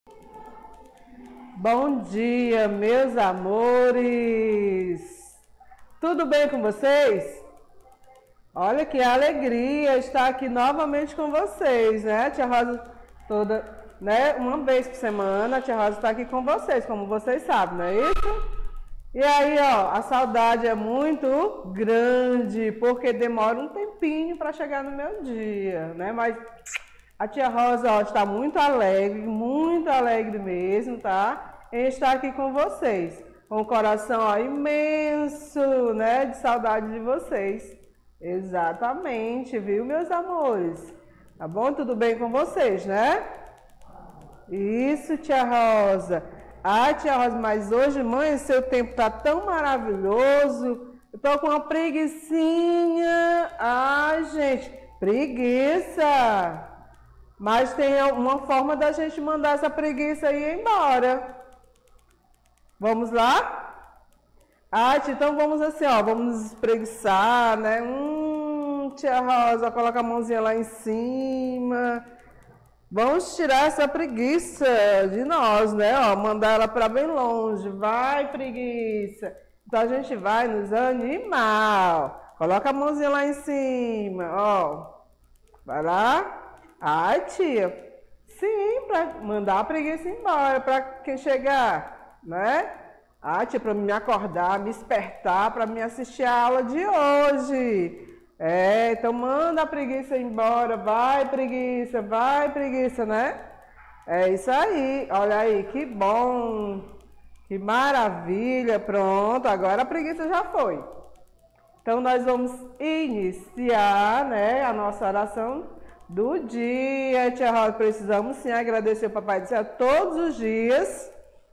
Bom dia, meus amores! Tudo bem com vocês? Olha que alegria estar aqui novamente com vocês, né? A tia Rosa toda, né? Uma vez por semana, a tia Rosa está aqui com vocês, como vocês sabem, não é isso? E aí, ó, a saudade é muito grande, porque demora um tempinho para chegar no meu dia, né? Mas a tia Rosa, ó, está muito alegre mesmo, tá? Em estar aqui com vocês, com o coração, ó, imenso, né? De saudade de vocês. Exatamente, viu, meus amores? Tá bom? Tudo bem com vocês, né? Isso, tia Rosa. Ah, tia Rosa, mas hoje, mãe, seu tempo tá tão maravilhoso. Eu tô com uma preguicinha. Ai, gente, preguiça. Mas tem uma forma da gente mandar essa preguiça aí embora. Vamos lá? Ah, tia, então vamos assim, ó, vamos nos espreguiçar, né? Tia Rosa, coloca a mãozinha lá em cima. Vamos tirar essa preguiça de nós, né? Ó, mandar ela para bem longe. Vai, preguiça. Então a gente vai nos animar. Coloca a mãozinha lá em cima, ó. Vai lá. Ai, tia. Sim, para mandar a preguiça embora, para quem chegar, né? Ai, tia, para me acordar, me despertar, para me assistir a aula de hoje. Então manda a preguiça embora, vai preguiça, né? É isso aí, olha aí, que bom, que maravilha, pronto, agora a preguiça já foi. Então nós vamos iniciar, né, a nossa oração do dia. Tia Rosa, precisamos sim agradecer o Papai do Céu todos os dias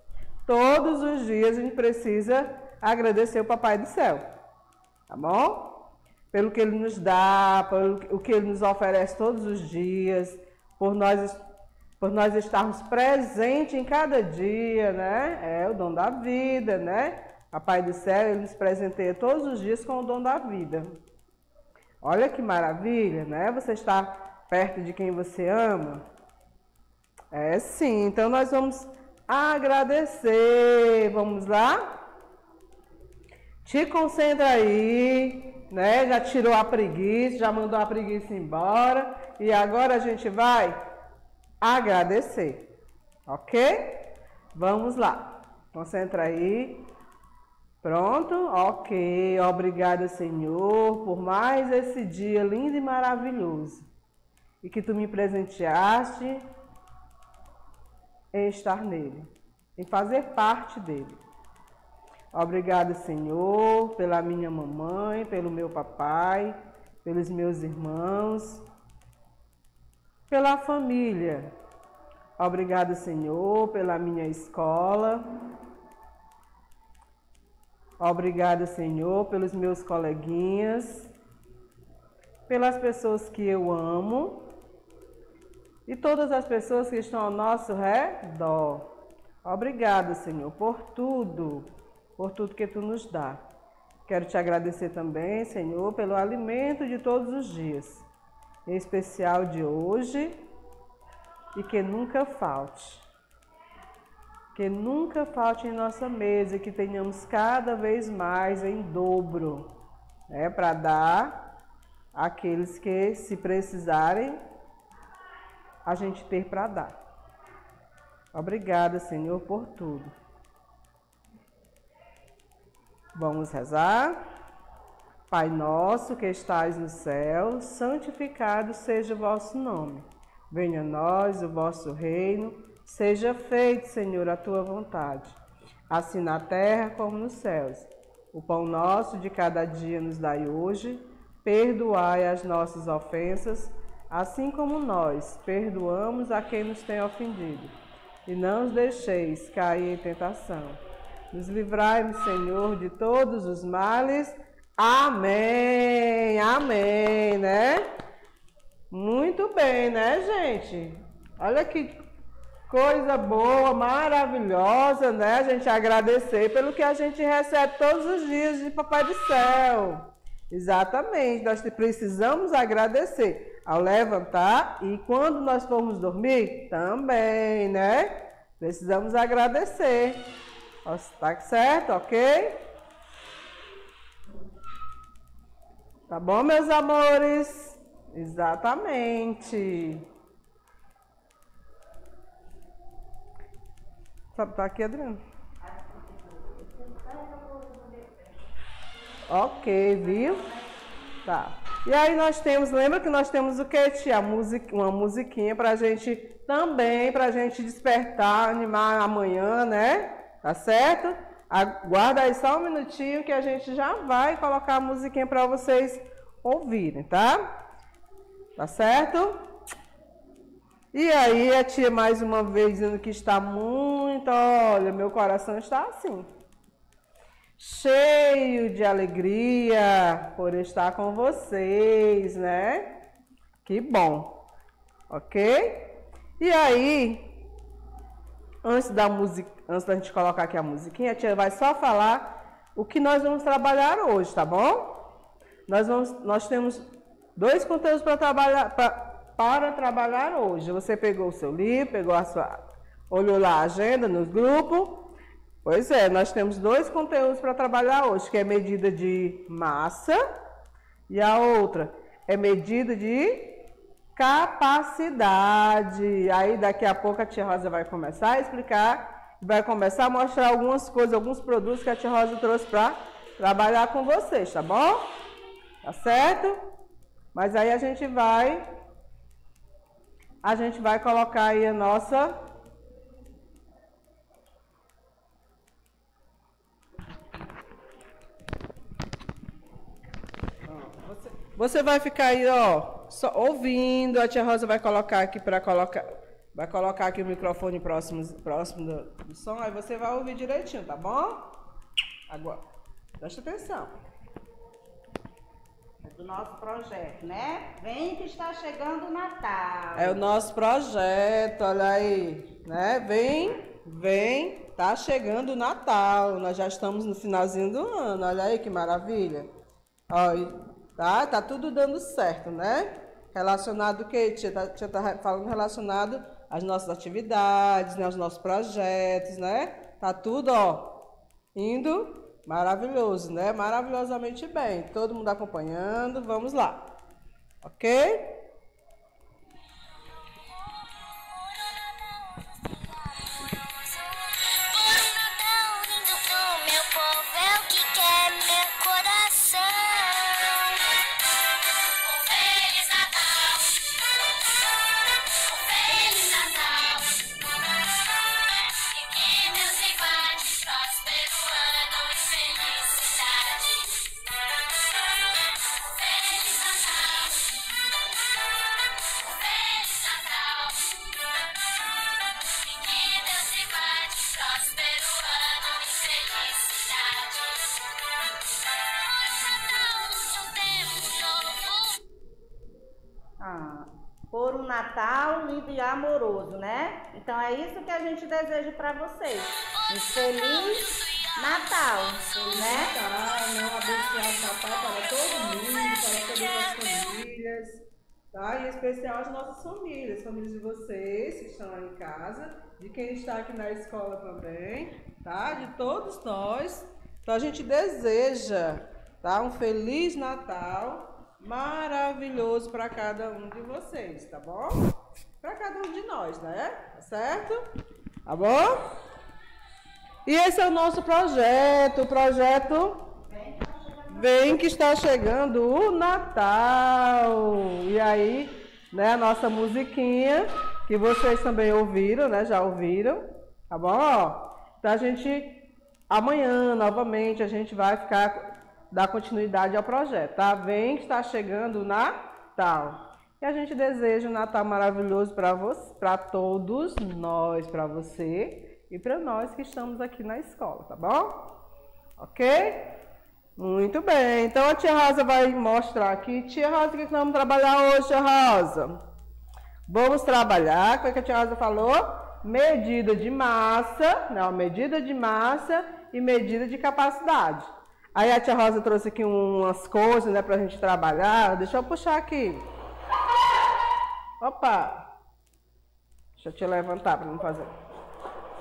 a gente precisa agradecer o Papai do Céu, tá bom? Pelo que Ele nos dá, pelo que Ele nos oferece todos os dias, por nós estarmos presentes em cada dia, né? É o dom da vida, né? Papai do Céu, Ele nos presenteia todos os dias com o dom da vida. Olha que maravilha, né? Você está perto de quem você ama? É sim, então nós vamos agradecer. Vamos lá? Te concentra aí. Né? Já tirou a preguiça, já mandou a preguiça embora e agora a gente vai agradecer, ok? Vamos lá, concentra aí, pronto, ok, obrigada Senhor por mais esse dia lindo e maravilhoso e que Tu me presenteaste em estar nele, em fazer parte dele. Obrigado, Senhor, pela minha mamãe, pelo meu papai, pelos meus irmãos, pela família. Obrigado, Senhor, pela minha escola. Obrigado, Senhor, pelos meus coleguinhas, pelas pessoas que eu amo e todas as pessoas que estão ao nosso redor. Obrigado, Senhor, por tudo que Tu nos dá. Quero Te agradecer também, Senhor, pelo alimento de todos os dias, em especial de hoje, e que nunca falte. Que nunca falte em nossa mesa, que tenhamos cada vez mais em dobro, né, para dar àqueles que, se precisarem, a gente ter para dar. Obrigada, Senhor, por tudo. Vamos rezar. Pai nosso que estais no céu, santificado seja o vosso nome. Venha a nós o vosso reino, seja feito, Senhor, a tua vontade, assim na terra como nos céus. O pão nosso de cada dia nos dai hoje, perdoai as nossas ofensas, assim como nós perdoamos a quem nos tem ofendido. E não os deixeis cair em tentação. Nos livrai, Senhor, de todos os males. Amém, amém, né? Muito bem, né, gente? Olha que coisa boa, maravilhosa, né? A gente agradecer pelo que a gente recebe todos os dias de Papai do Céu. Exatamente, nós precisamos agradecer ao levantar e quando nós formos dormir, também, né? Precisamos agradecer. Tá certo, ok? Tá bom, meus amores? Exatamente. Tá aqui, Adriano? Ok, viu? Tá. E aí nós temos, lembra que nós temos o que, tia? Uma musiquinha pra gente também, pra gente despertar, animar amanhã, né? Tá certo? Aguarda aí só um minutinho que a gente já vai colocar a musiquinha pra vocês ouvirem, tá? Tá certo? E aí a tia mais uma vez dizendo que está muito, olha, meu coração está assim, cheio de alegria por estar com vocês, né? Que bom, ok? E aí, antes da gente colocar aqui a musiquinha, a tia vai só falar o que nós vamos trabalhar hoje, tá bom? Nós temos 2 conteúdos para trabalhar hoje. Você pegou o seu livro, olhou lá a agenda nos grupos. Pois é, nós temos 2 conteúdos para trabalhar hoje, que é medida de massa e a outra é medida de capacidade. Aí daqui a pouco a tia Rosa vai começar a explicar, vai começar a mostrar algumas coisas, alguns produtos que a tia Rosa trouxe para trabalhar com vocês, tá bom? Tá certo? Mas aí a gente vai colocar aí a nossa... Você vai ficar aí, ó, só ouvindo. A tia Rosa vai colocar aqui vai colocar aqui o microfone próximo do som, aí você vai ouvir direitinho, tá bom? Agora, presta atenção. É do nosso projeto, né? Vem que está chegando o Natal. É o nosso projeto, olha aí, né? Vem, tá chegando o Natal. Nós já estamos no finalzinho do ano, olha aí que maravilha. Olha. Tá tudo dando certo, né? Relacionado o quê? Tia tá falando relacionado às nossas atividades, né? Aos nossos projetos, né? Tá tudo, ó, indo maravilhoso, né? Maravilhosamente bem. Todo mundo acompanhando, vamos lá. Ok? Por um Natal lindo e amoroso, né? Então é isso que a gente deseja para vocês. Um feliz Natal, né? Um abençoado Natal para todo mundo, para todas as famílias, tá? E em especial as nossas famílias de vocês que estão aí em casa, de quem está aqui na escola também, tá? De todos nós. Então a gente deseja, tá? Um feliz Natal maravilhoso para cada um de vocês, tá bom? Para cada um de nós, né? Tá certo? Tá bom? E esse é o nosso projeto, o projeto Vem que está chegando o Natal. E aí, né, a nossa musiquinha, que vocês também ouviram, né? Já ouviram, tá bom? Então a gente, amanhã, novamente, a gente vai dar continuidade ao projeto, tá? Vem que está chegando o Natal. E a gente deseja um Natal maravilhoso para todos nós, para você e para nós que estamos aqui na escola, tá bom? Ok? Muito bem. Então a tia Rosa vai mostrar aqui. Tia Rosa, o que nós vamos trabalhar hoje, tia Rosa? Vamos trabalhar, como é que a tia Rosa falou? Medida de massa, não, medida de massa e medida de capacidade. Aí a tia Rosa trouxe aqui umas coisas, né, pra gente trabalhar. Deixa eu puxar aqui. Opa! Deixa eu te levantar para não fazer.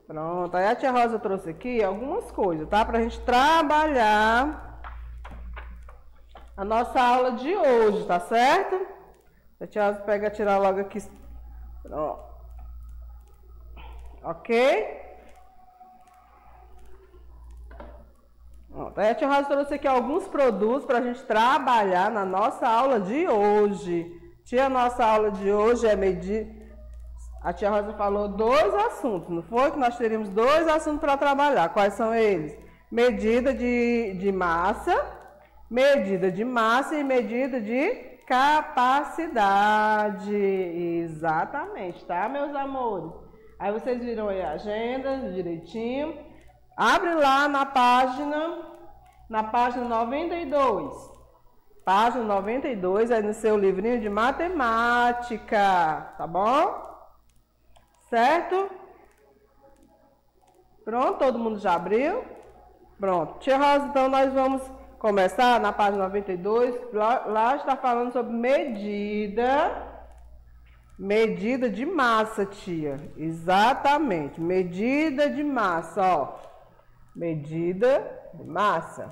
Pronto, aí a tia Rosa trouxe aqui algumas coisas, tá? Pra gente trabalhar a nossa aula de hoje, tá certo? A tia Rosa pega, tirar logo aqui. Pronto. Ok? Pronto, aí a tia Rosa trouxe aqui alguns produtos pra gente trabalhar na nossa aula de hoje. Tia, nossa aula de hoje é medir. A tia Rosa falou 2 assuntos, não foi? Que nós teríamos 2 assuntos para trabalhar. Quais são eles? Medida de massa e medida de capacidade. Exatamente, tá, meus amores? Aí vocês viram aí a agenda direitinho. Abre lá na página 92. Página 92, aí no seu livrinho de matemática, tá bom? Certo? Pronto, todo mundo já abriu? Pronto. Tia Rosa, então nós vamos começar na página 92. Lá está falando sobre medida de massa, tia. Exatamente, medida de massa, ó. Medida de massa.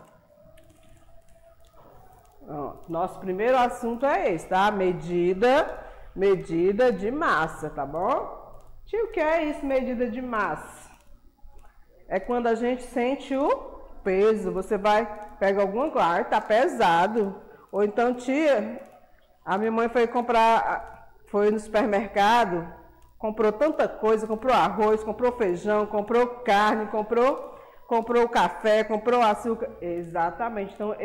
Ó, nosso primeiro assunto é esse, tá? Medida de massa, tá bom? Tio, o que é isso, medida de massa? É quando a gente sente o peso. Você vai pegar alguma coisa, tá pesado. Ou então, tia, a minha mãe foi no supermercado, comprou tanta coisa, comprou arroz, comprou feijão, comprou carne, comprou café, comprou açúcar. Exatamente. Então,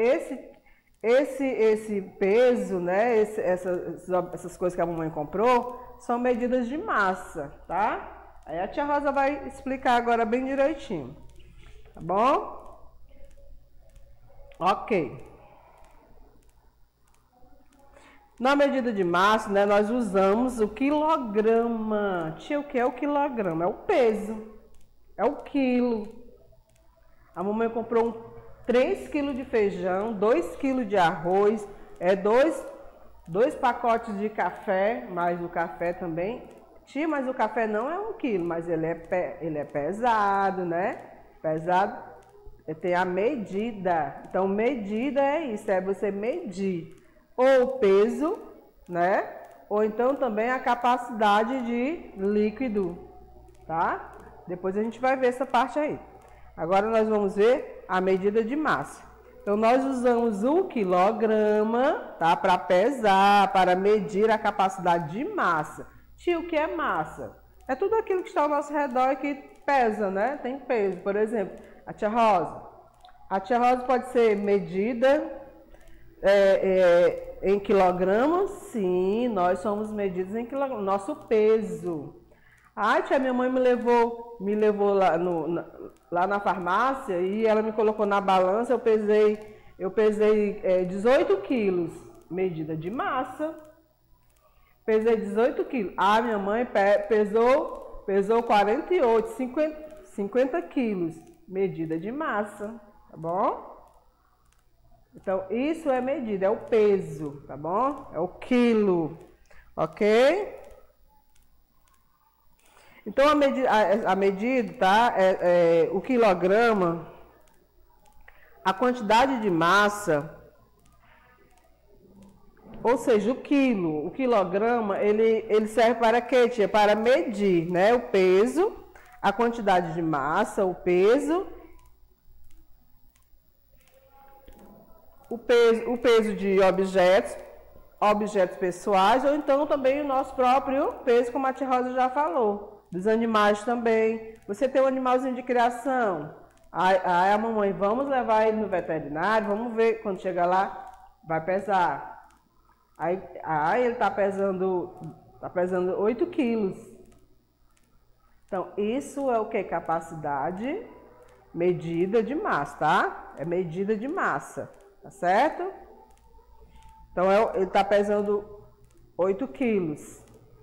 esse peso, né, essas coisas que a mamãe comprou, são medidas de massa, tá? Aí a tia Rosa vai explicar agora bem direitinho, tá bom? Ok. Na medida de massa, né, nós usamos o quilograma. Tia, o que é o quilograma? É o peso, é o quilo. A mamãe comprou 3 kg de feijão, 2 kg de arroz, dois pacotes de café, mais o café também. Tia, mas o café não é 1 quilo, mas ele é pesado, né? Pesado, tem a medida. Então, medida é isso, é você medir ou o peso, né? Ou então também a capacidade de líquido, tá? Depois a gente vai ver essa parte aí. Agora nós vamos ver a medida de massa. Então, nós usamos o quilograma, tá? Para pesar, para medir a capacidade de massa. Tio, o que é massa? É tudo aquilo que está ao nosso redor e que pesa, né? Tem peso. Por exemplo, a tia Rosa. A tia Rosa pode ser medida em quilogramas? Sim, nós somos medidos em quilogramas. Nosso peso. Ai, tia, minha mãe me levou lá na farmácia e ela me colocou na balança, eu pesei 18 quilos, medida de massa. Pesei 18 quilos. Ah, minha mãe pesou 48, 50 quilos, medida de massa, tá bom? Então, isso é medida, é o peso, tá bom? É o quilo, ok? Então, a medida, tá? O quilograma, a quantidade de massa, ou seja, o quilograma, ele serve para quê, tia? Para medir, né? O peso, a quantidade de massa, o peso de objetos pessoais, ou então também o nosso próprio peso, como a tia Rosa já falou. Dos animais também. Você tem um animalzinho de criação. Aí a mamãe, vamos levar ele no veterinário, vamos ver, quando chegar lá, vai pesar. Aí ele está pesando 8 quilos. Então, isso é o que? Capacidade, medida de massa, tá? É medida de massa, tá certo? Então, ele está pesando 8 quilos.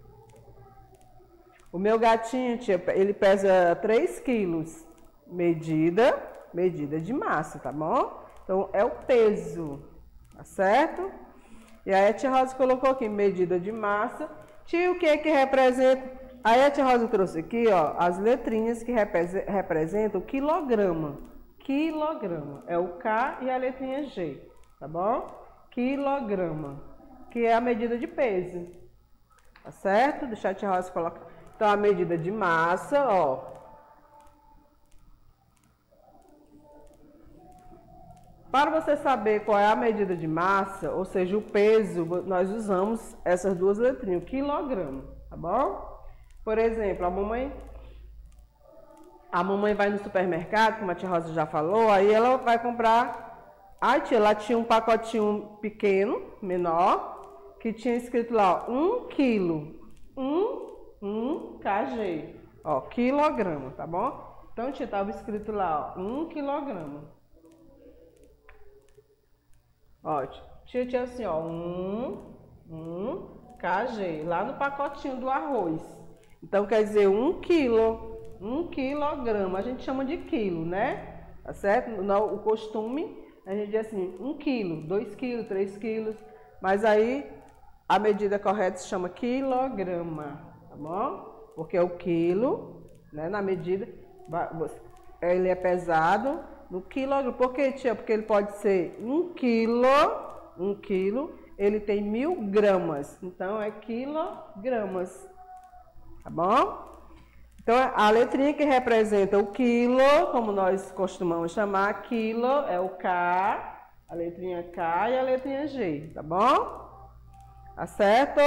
O meu gatinho, tia, ele pesa 3 quilos. Medida de massa, tá bom? Então, é o peso, tá certo? E aí a tia Rosa colocou aqui, medida de massa. Tia, o que é que representa? Aí a tia Rosa trouxe aqui, ó, as letrinhas que representam o quilograma. Quilograma. É o K e a letrinha G, tá bom? Quilograma, que é a medida de peso. Tá certo? Deixa a tia Rosa colocar. Então, a medida de massa, ó. Para você saber qual é a medida de massa, ou seja, o peso, nós usamos essas duas letrinhas, quilograma, tá bom? Por exemplo, a mamãe vai no supermercado, como a tia Rosa já falou, aí ela vai comprar. Ai, tia, lá tinha um pacotinho pequeno, menor, que tinha escrito lá, ó, 1 quilo, 1 kg, ó, quilograma, tá bom? Então, tia, estava escrito lá, ó, 1 quilograma. Ó, tinha assim, ó, 1 kg, lá no pacotinho do arroz. Então, quer dizer, 1 quilo, 1 quilograma, a gente chama de quilo, né? Tá certo? O costume, a gente diz assim, 1 quilo, 2 quilos, 3 quilos, mas aí a medida correta se chama quilograma, tá bom? Porque é o quilo, né, na medida, ele é pesado no quilograma. Por que, tia? Porque ele pode ser 1 quilo, ele tem 1000 gramas, então é quilogramas. Tá bom? Então, a letrinha que representa o quilo, como nós costumamos chamar, quilo é o K, a letrinha K e a letrinha G, tá bom? Tá certo?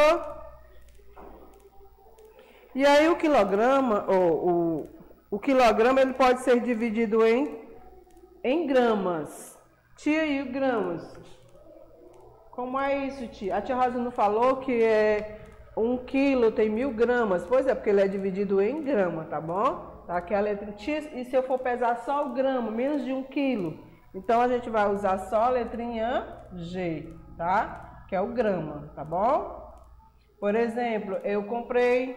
E aí, o quilograma, o quilograma, ele pode ser dividido em gramas. Tia, e gramas? Como é isso, tia? A tia Rosa não falou que 1 quilo tem 1000 gramas? Pois é, porque ele é dividido em grama, tá bom? Tá aqui a letra Tia, e se eu for pesar só o grama, menos de 1 quilo? Então, a gente vai usar só a letrinha G, tá? Que é o grama, tá bom? Por exemplo, eu comprei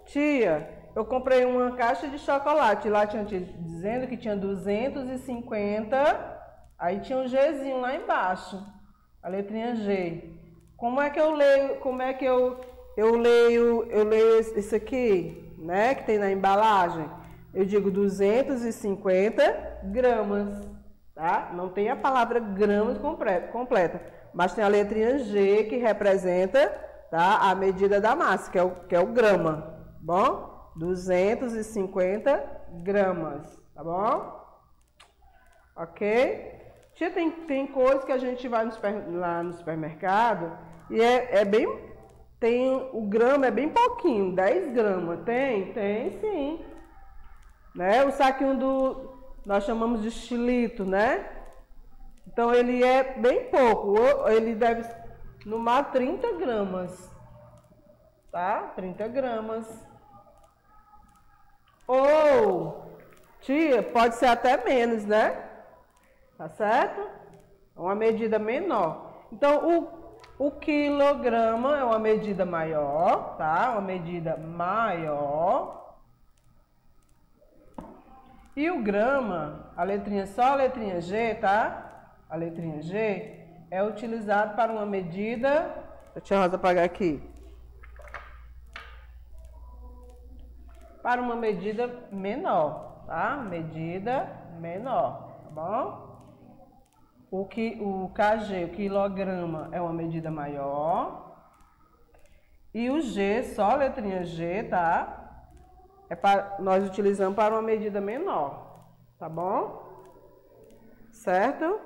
uma caixa de chocolate. Lá tinha dizendo que tinha 250, aí tinha um Gzinho lá embaixo, a letrinha G. Como é que eu leio, eu leio isso aqui, né, que tem na embalagem? Eu digo 250 gramas, tá? Não tem a palavra gramas completa, mas tem a letrinha G que representa, tá, a medida da massa, que é o grama, bom? 250 gramas, tá bom? Ok? Tia, tem coisas que a gente vai lá no supermercado e o grama é bem pouquinho, 10 gramas. Tem sim. Né? O saquinho nós chamamos de xilito, né? Então ele é bem pouco, ele deve no máximo 30 gramas. Tá? 30 gramas. Ou, tia, pode ser até menos, né? Tá certo? É uma medida menor. Então, o quilograma é uma medida maior, tá? Uma medida maior. E o grama, só a letrinha G, tá? A letrinha G é utilizado para uma medida... Deixa a Rosa apagar aqui. Para uma medida menor, tá? Medida menor, tá bom? O kg, o quilograma, é uma medida maior. E o G, só a letrinha G, tá? Nós utilizamos para uma medida menor, tá bom? Certo?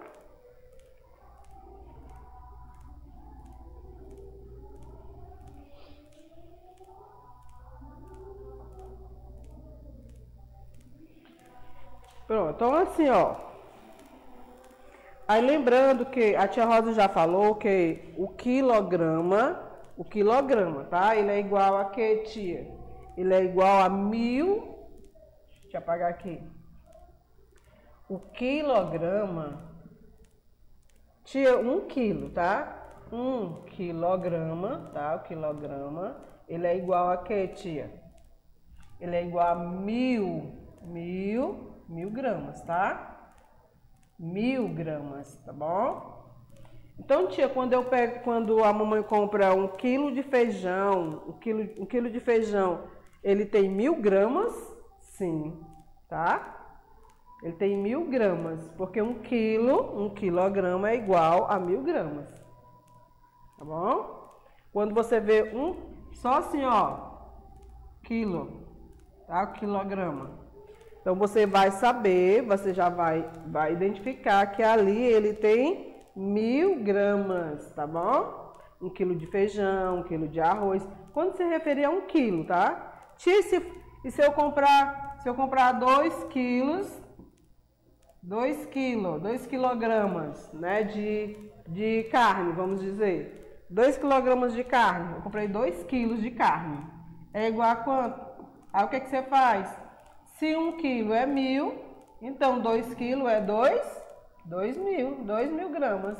Pronto, então assim, ó. Aí lembrando que a tia Rosa já falou que o quilograma, tá? Ele é igual a quê, tia? Ele é igual a 1000, deixa eu apagar aqui. O quilograma, tia, 1 quilo, tá? 1 quilograma, tá? O quilograma, ele é igual a quê, tia? Ele é igual a 1000 gramas, tá? 1000 gramas, tá bom? Então, tia, quando a mamãe compra 1 quilo de feijão, 1 quilo de feijão, Ele tem 1000 gramas? Sim, tá? Ele tem 1000 gramas, porque 1 quilograma é igual a 1000 gramas. Tá bom? Quando você vê só assim, ó, quilo, tá? Quilograma. Então, você vai saber, você já vai identificar que ali ele tem 1000 gramas, tá bom? 1 quilo de feijão, 1 quilo de arroz. Quando se referir a 1 quilo, tá? E se eu comprar 2 quilos, 2 quilogramas, né, de carne, vamos dizer. 2 quilogramas de carne. Eu comprei 2 quilos de carne. É igual a quanto? Aí o que você faz? Se 1 quilo é 1000, então 2 quilos é 2 mil gramas.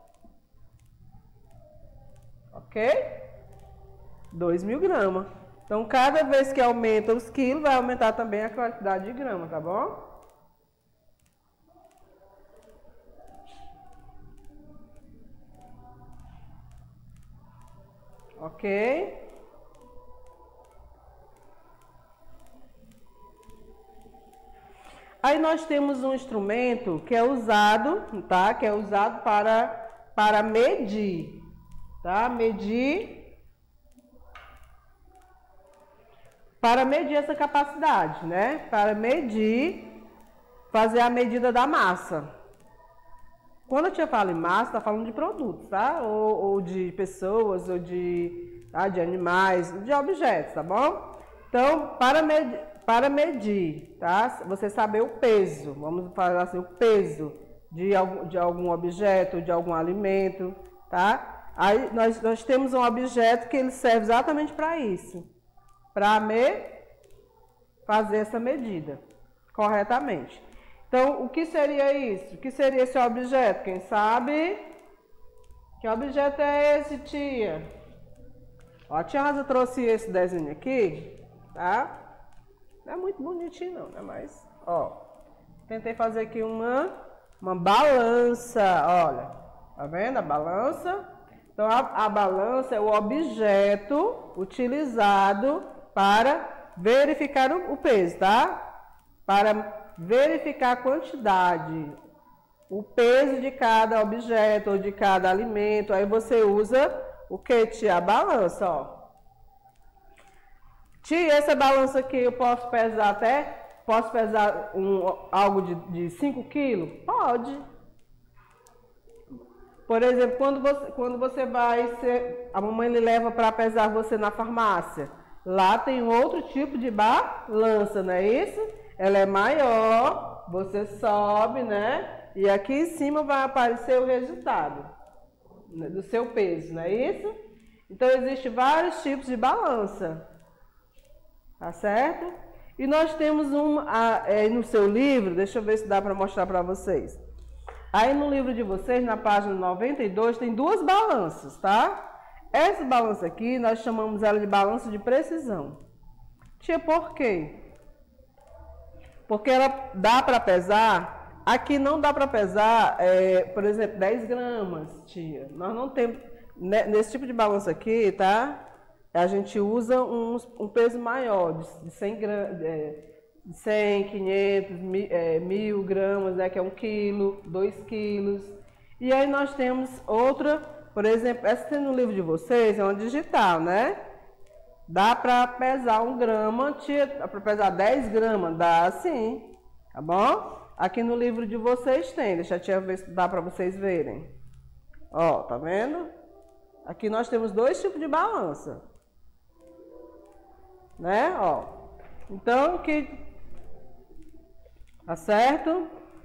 Ok? 2 mil gramas. Então, cada vez que aumenta os quilos, vai aumentar também a quantidade de grama, tá bom? Ok? Aí nós temos um instrumento que é usado, tá? Que é usado para medir, tá? Para medir essa capacidade, né? Para fazer a medida da massa. Quando a tia fala em massa, tá falando de produtos, tá? Ou de pessoas, ou de animais, de objetos, tá bom? Então, para medir, tá? Você saber o peso, vamos falar assim, o peso de algum objeto, de algum alimento, tá? Aí nós temos um objeto que ele serve exatamente para isso, para fazer essa medida corretamente. Então, o que seria isso? O que seria esse objeto? Quem sabe? Que objeto é esse, tia? Ó, a tia Rosa trouxe esse desenho aqui, tá? Não é muito bonitinho não, né? Mas, ó, tentei fazer aqui uma balança, olha. Tá vendo a balança? Então, a balança é o objeto utilizado para verificar o peso, tá? Para verificar a quantidade, o peso de cada objeto ou de cada alimento. Aí você usa o que, tia? A balança, ó. Tia, essa balança aqui eu posso pesar algo de 5 quilos? Pode. Por exemplo, quando você a mamãe lhe leva para pesar você na farmácia. Lá tem outro tipo de balança, não é isso? Ela é maior, você sobe, né? E aqui em cima vai aparecer o resultado do seu peso, não é isso? Então, existem vários tipos de balança. Tá certo? E nós temos no seu livro, deixa eu ver se dá para mostrar para vocês. Aí no livro de vocês, na página 92, tem 2 balanças, tá? Essa balança aqui, nós chamamos ela de balança de precisão. Tia, por quê? Porque ela dá para pesar, aqui não dá para pesar, por exemplo, 10 gramas, tia. Nós não temos, nesse tipo de balança aqui, tá? A gente usa um peso maior, de 100 gramas, 100, 500, 1000 gramas, né, que é 1 quilo, 2 quilos. E aí nós temos outra, por exemplo, essa tem no livro de vocês, é uma digital, né? Dá para pesar 1 grama, dá para pesar 10 gramas? Dá sim, tá bom? Aqui no livro de vocês tem, deixa a tia ver se dá para vocês verem. Ó, tá vendo? Aqui nós temos 2 tipos de balança. Né? Ó. Então, tá certo?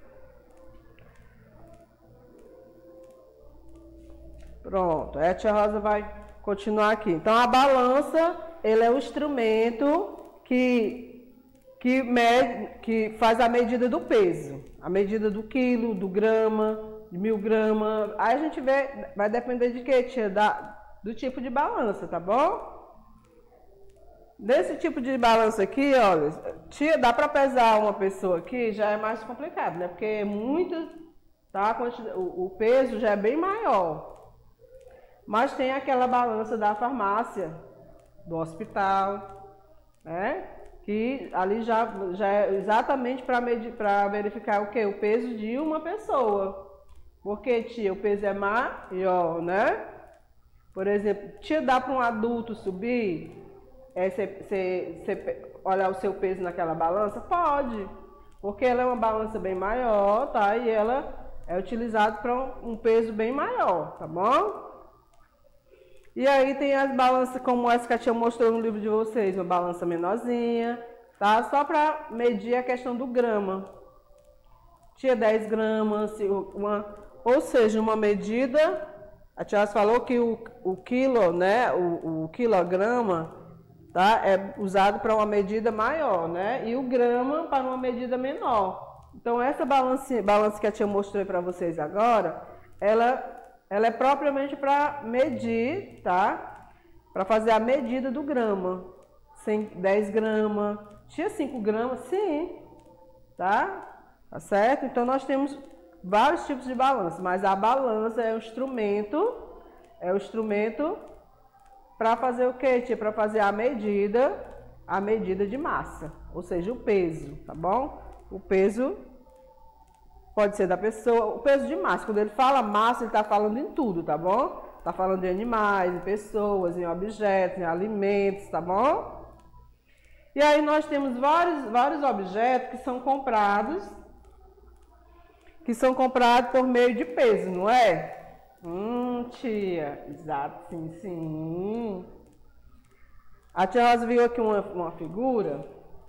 Pronto, a tia Rosa vai continuar aqui. Então, a balança, ele é o instrumento que faz a medida do peso, a medida do quilo, do grama, de 1000 gramas. Aí a gente vai depender de quê, tia? Do tipo de balança, tá bom? Desse tipo de balança aqui, olha, tia, dá para pesar uma pessoa aqui, já é mais complicado, né? Porque é muito, tá? O peso já é bem maior. Mas tem aquela balança da farmácia, do hospital, né? Que ali já é exatamente para verificar o quê? O peso de uma pessoa. Porque, tia, o peso é maior, né? Por exemplo, tia, dá para um adulto subir? Você olhar o seu peso naquela balança? Pode, porque ela é uma balança bem maior, tá? E ela é utilizada para um peso bem maior, tá bom? E aí tem as balanças como essa que a tia mostrou no livro de vocês, uma balança menorzinha, tá? Só para medir a questão do grama. Tia, 10 gramas, ou seja, uma medida, a tia falou que o quilo, né, o quilograma, tá, é usado para uma medida maior, né, e o grama para uma medida menor. Então, essa balança que a tia mostrou para vocês agora, ela é propriamente para medir, tá, para fazer a medida do grama. 10 gramas, tinha 5 gramas, sim, tá? Tá certo? Então, nós temos vários tipos de balança, mas a balança é o instrumento para fazer o quê, tia? Para fazer a medida de massa, ou seja, o peso, tá bom? O peso pode ser da pessoa, o peso de massa. Quando ele fala massa, ele está falando em tudo, tá bom? Está falando de animais, em pessoas, em objetos, em alimentos, tá bom? E aí nós temos vários objetos que são comprados por meio de peso, não é? Tia, exato, sim. A tia Rosa viu aqui uma figura,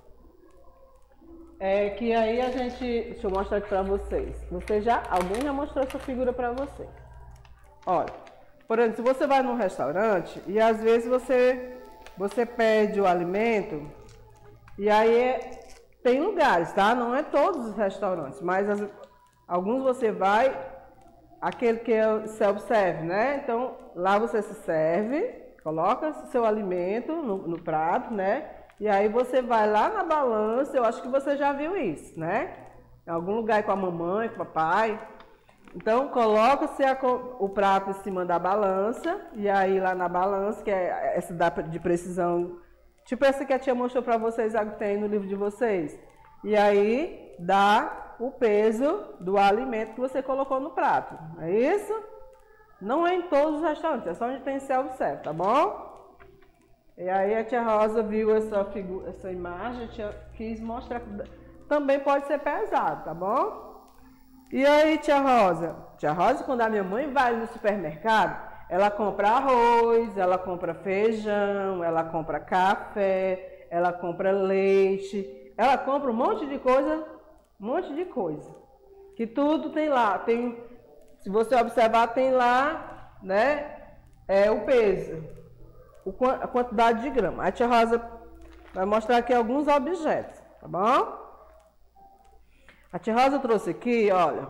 que aí a gente, deixa eu mostrar aqui para vocês. Alguém já mostrou essa figura para vocês? Olha, por exemplo, se você vai num restaurante e às vezes você pede o alimento e aí tem lugares, tá? Não é todos os restaurantes, mas alguns você vai, aquele que é o self-serve, né? Então, lá você se serve, coloca seu alimento no prato, né? E aí você vai lá na balança, eu acho que você já viu isso, né? Em algum lugar com a mamãe, com o papai. Então, coloca-se o prato em cima da balança, e aí lá na balança, que é essa de precisão, tipo essa que a tia mostrou para vocês, a que tem no livro de vocês. E aí, dá o peso do alimento que você colocou no prato. É isso? Não é em todos os restaurantes, é só onde tem self-serve, tá bom? E aí a tia Rosa viu essa imagem, a tia quis mostrar que também pode ser pesado, tá bom? E aí, tia Rosa, quando a minha mãe vai no supermercado, ela compra arroz, ela compra feijão, ela compra café, ela compra leite, ela compra um monte de coisa, que tudo tem lá, se você observar, tem lá, né, o peso, a quantidade de grama. A tia Rosa vai mostrar aqui alguns objetos, tá bom? A tia Rosa trouxe aqui, olha.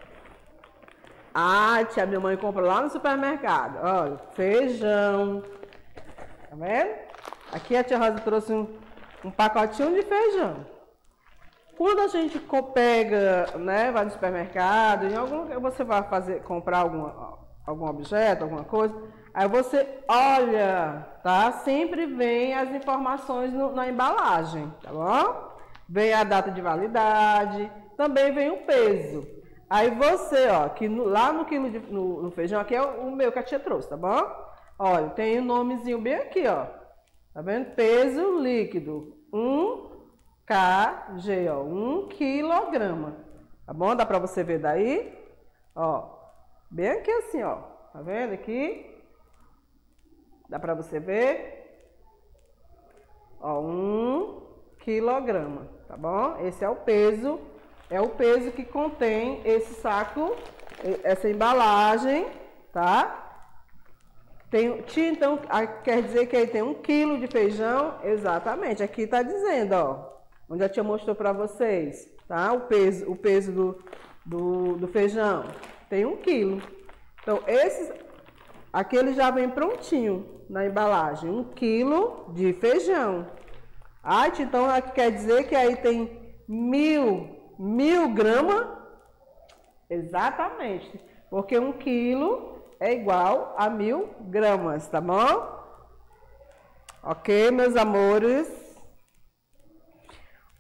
Tia, minha mãe compra lá no supermercado, olha, feijão, tá vendo? Aqui a tia Rosa trouxe um pacotinho de feijão. Quando a gente pega, né, vai no supermercado, em algum lugar você vai comprar algum objeto, alguma coisa, aí você olha, tá? Sempre vem as informações na embalagem, tá bom? Vem a data de validade, também vem o peso. Aí você, ó, lá no quilo no feijão, aqui é o meu que a tia trouxe, tá bom? Olha, tem o nomezinho bem aqui, ó. Tá vendo? Peso líquido, 1 kg, ó, 1 quilograma. Tá bom? Dá pra você ver daí? Ó, bem aqui assim, ó. Tá vendo aqui? Dá pra você ver? Ó, 1 quilograma, tá bom? Esse é o peso que contém esse saco, essa embalagem, tá? Então, quer dizer que aí tem 1 quilo de feijão? Exatamente, aqui tá dizendo, ó, onde a tia mostrou para vocês, tá? O peso do feijão tem 1 quilo. Então, aqui ele já vem prontinho na embalagem, 1 quilo de feijão. Então quer dizer que aí tem 1000 gramas? Exatamente, porque 1 quilo é igual a 1000 gramas, tá bom? Ok, meus amores?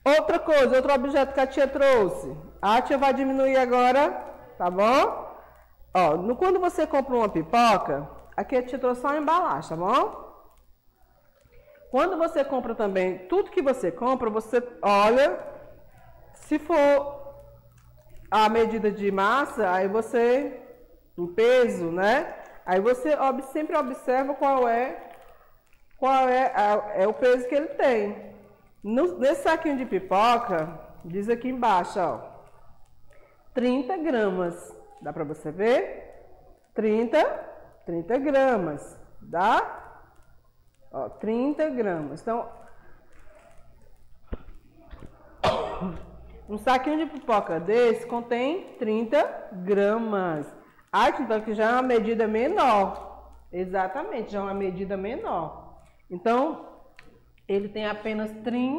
Outra coisa, outro objeto que a tia trouxe. A tia vai diminuir agora, tá bom? Ó, quando você compra uma pipoca, aqui a tia trouxe só a embalagem, tá bom? Quando você compra também, tudo que você compra, você olha, se for a medida de massa, aí você, o peso, né? Aí você sempre observa qual é o peso que ele tem. Nesse saquinho de pipoca, diz aqui embaixo, ó, 30 gramas. Dá para você ver? 30 gramas, dá? Ó, 30 gramas. Então, um saquinho de pipoca desse contém 30 gramas. Ah, então aqui já é uma medida menor. Exatamente, já é uma medida menor. Então, ele tem apenas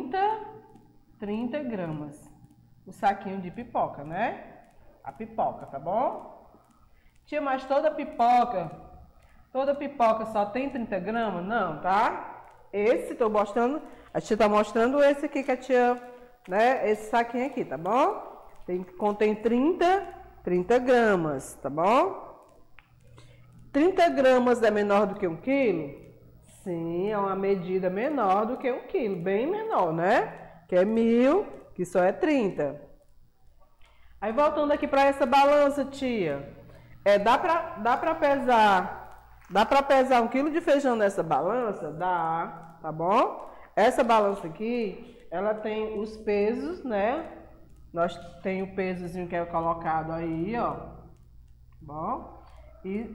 30 gramas. O saquinho de pipoca, né? A pipoca, tá bom? Tia, mas toda pipoca só tem 30 gramas? Não, tá? Esse, tô mostrando, a tia tá mostrando esse aqui que a tia, né? Esse saquinho aqui, tá bom? Contém 30 gramas, tá bom? 30 gramas é menor do que 1 quilo? Sim, é uma medida menor do que 1 quilo, bem menor, né? Que é 1000, que só é 30. Aí voltando aqui para essa balança, tia, dá para pesar 1 quilo de feijão nessa balança? Dá, tá bom? Essa balança aqui, ela tem os pesos, né? Nós tem o pesozinho que é colocado aí, ó, bom? E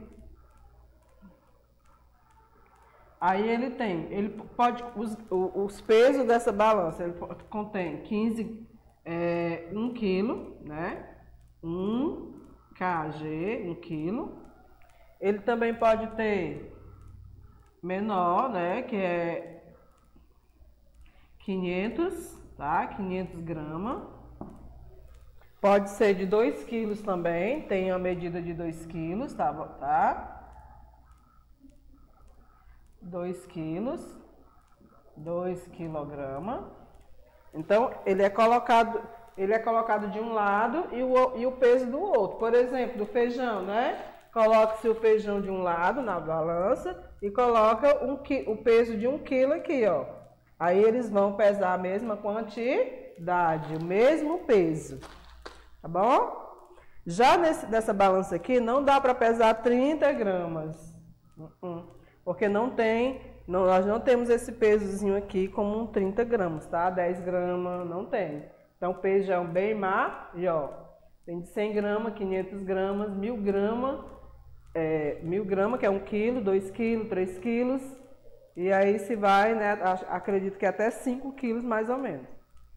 aí ele pode, os pesos dessa balança, ele contém 1 quilo, né? 1 kg, 1 quilo. Ele também pode ter menor, né? Que é 500, tá? 500 gramas. Pode ser de 2 quilos também, tem a medida de 2 quilos, tá? 2 quilos, 2 quilogramas. Então, ele é colocado de um lado e o peso do outro. Por exemplo, do feijão, né? Coloca-se o feijão de um lado na balança e coloca o peso de 1 quilo aqui, ó. Aí eles vão pesar a mesma quantidade, o mesmo peso. Tá bom? Já nessa balança aqui, não dá para pesar 30 gramas. Porque nós não temos esse pesozinho aqui como um 30 gramas, tá? 10 gramas, não tem. Então, o peso já é bem maior. Tem de 100 gramas, 500 gramas, 1000 gramas, 1000 gramas, que é 1 quilo, 2 quilos, 3 quilos. E aí se vai, né? Acredito que até 5 quilos, mais ou menos.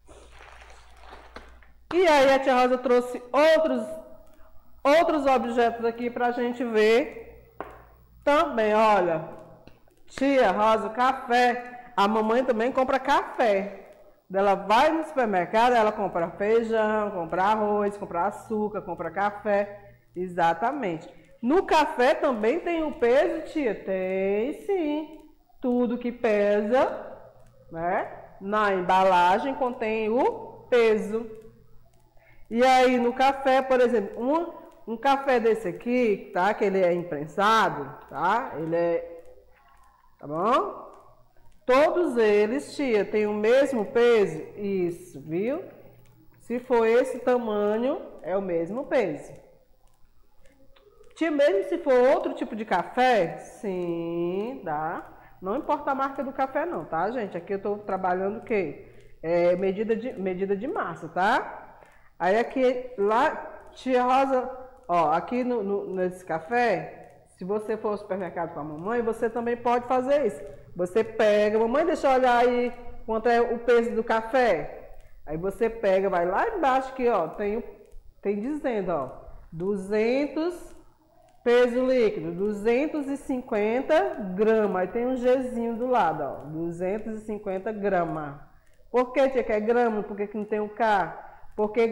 E aí a tia Rosa trouxe outros objetos aqui pra gente ver também, olha. Tia Rosa, café. A mamãe também compra café. Ela vai no supermercado, ela compra feijão, compra arroz, compra açúcar, compra café. Exatamente. No café também tem o peso, tia? Tem sim. Tudo que pesa, né? Na embalagem contém o peso. E aí no café, por exemplo, um café desse aqui, tá? Que ele é imprensado, tá? Tá bom? Todos eles, tia, tem o mesmo peso? Isso, viu? Se for esse tamanho, é o mesmo peso. Tia, mesmo se for outro tipo de café? Sim, dá. Não importa a marca do café não, tá, gente? Aqui eu tô trabalhando o quê? Medida de massa, tá? Aí aqui, lá, tia Rosa, ó, aqui nesse café, se você for ao supermercado com a mamãe, você também pode fazer isso. Você pega, mamãe, deixa eu olhar aí quanto é o peso do café. Aí você pega, vai lá embaixo aqui, ó, tem dizendo, ó, 200, peso líquido, 250 gramas. Aí tem um Gzinho do lado, ó, 250 gramas. Por que, tia, que é grama? Por que não tem o K? Porque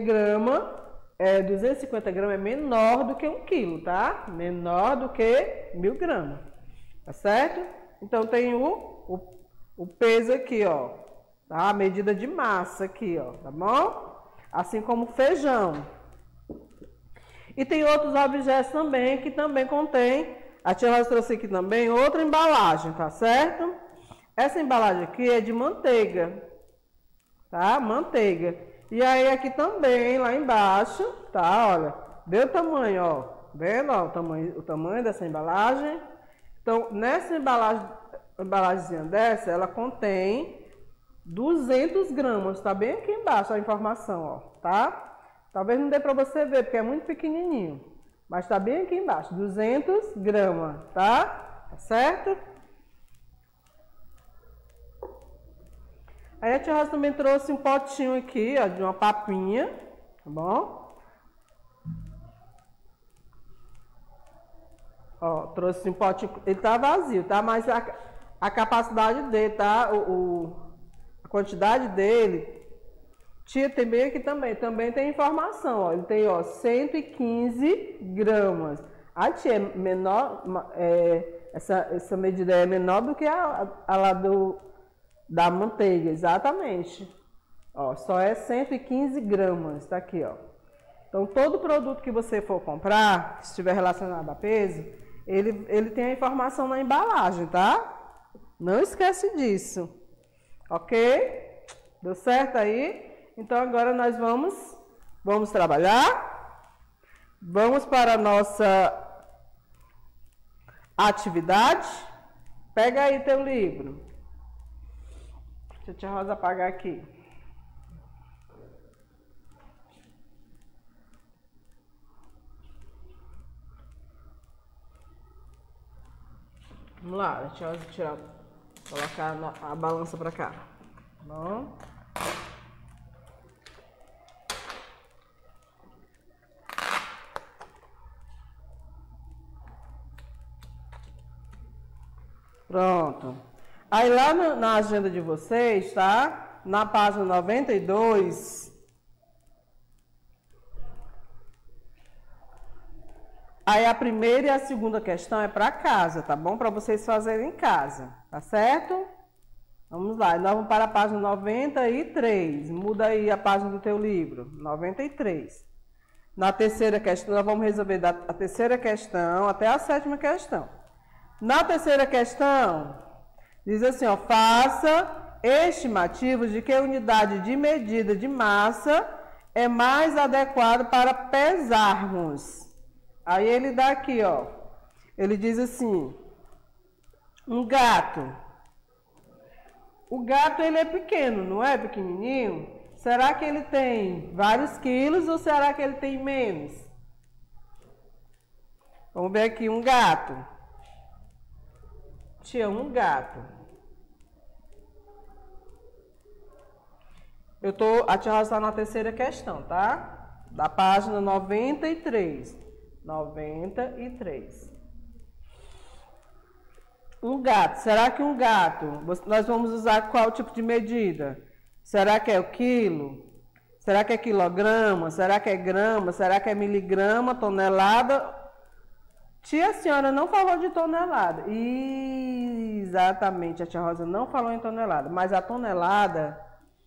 250 gramas é menor do que 1 quilo, tá? Menor do que 1000 gramas, tá certo? Então tem o peso aqui, ó, tá? A medida de massa aqui, ó, tá bom? Assim como feijão. E tem outros objetos também que também contém, a tia Rosa trouxe aqui também outra embalagem, tá certo? Essa embalagem aqui é de manteiga, tá? Manteiga. E aí aqui também, lá embaixo, tá? Olha, vê o tamanho, ó. Vendo, ó, o tamanho dessa embalagem. Então, nessa embalagemzinha dessa, ela contém 200 gramas, tá bem aqui embaixo a informação, ó, tá? Talvez não dê para você ver, porque é muito pequenininho. Mas tá bem aqui embaixo, 200 gramas, tá? Tá certo? Aí a tia Rosa também trouxe um potinho aqui, ó, de uma papinha, tá bom? Ó, trouxe um potinho, ele tá vazio, tá? Mas a capacidade dele, tá? A quantidade dele, tia, tem bem aqui também tem informação, ó. Ele tem, ó, 115 gramas. A tia é menor, essa medida é menor do que a lá da manteiga, exatamente. Ó, só é 115 gramas, tá aqui, ó. Então, todo produto que você for comprar, se estiver relacionado a peso, ele tem a informação na embalagem, tá? Não esquece disso. Ok? Deu certo aí? Então, agora nós vamos trabalhar. Vamos para a nossa atividade. Pega aí teu livro. Deixa a tia Rosa apagar aqui. Vamos lá, deixa eu colocar a balança para cá. Bom. Pronto. Aí lá na agenda de vocês, tá? Na página 92, aí a primeira e a segunda questão é para casa, tá bom? Para vocês fazerem em casa, tá certo? Vamos lá, nós vamos para a página 93. Muda aí a página do teu livro, 93. Na terceira questão, nós vamos resolver a terceira questão até a sétima questão. Na terceira questão, diz assim, ó, faça estimativos de que unidade de medida de massa é mais adequado para pesarmos. Aí ele dá aqui, ó, ele diz assim, um gato. O gato, ele é pequeno, não é pequenininho? Será que ele tem vários quilos ou será que ele tem menos? Vamos ver aqui, um gato. Tinha um gato. A tia Rosa está na terceira questão, tá? Da página 93. 93. Um gato. Será que um gato, nós vamos usar qual tipo de medida? Será que é o quilo? Será que é quilograma? Será que é grama? Será que é miligrama, tonelada? Tia, a senhora não falou de tonelada. Exatamente, a tia Rosa não falou em tonelada. Mas a tonelada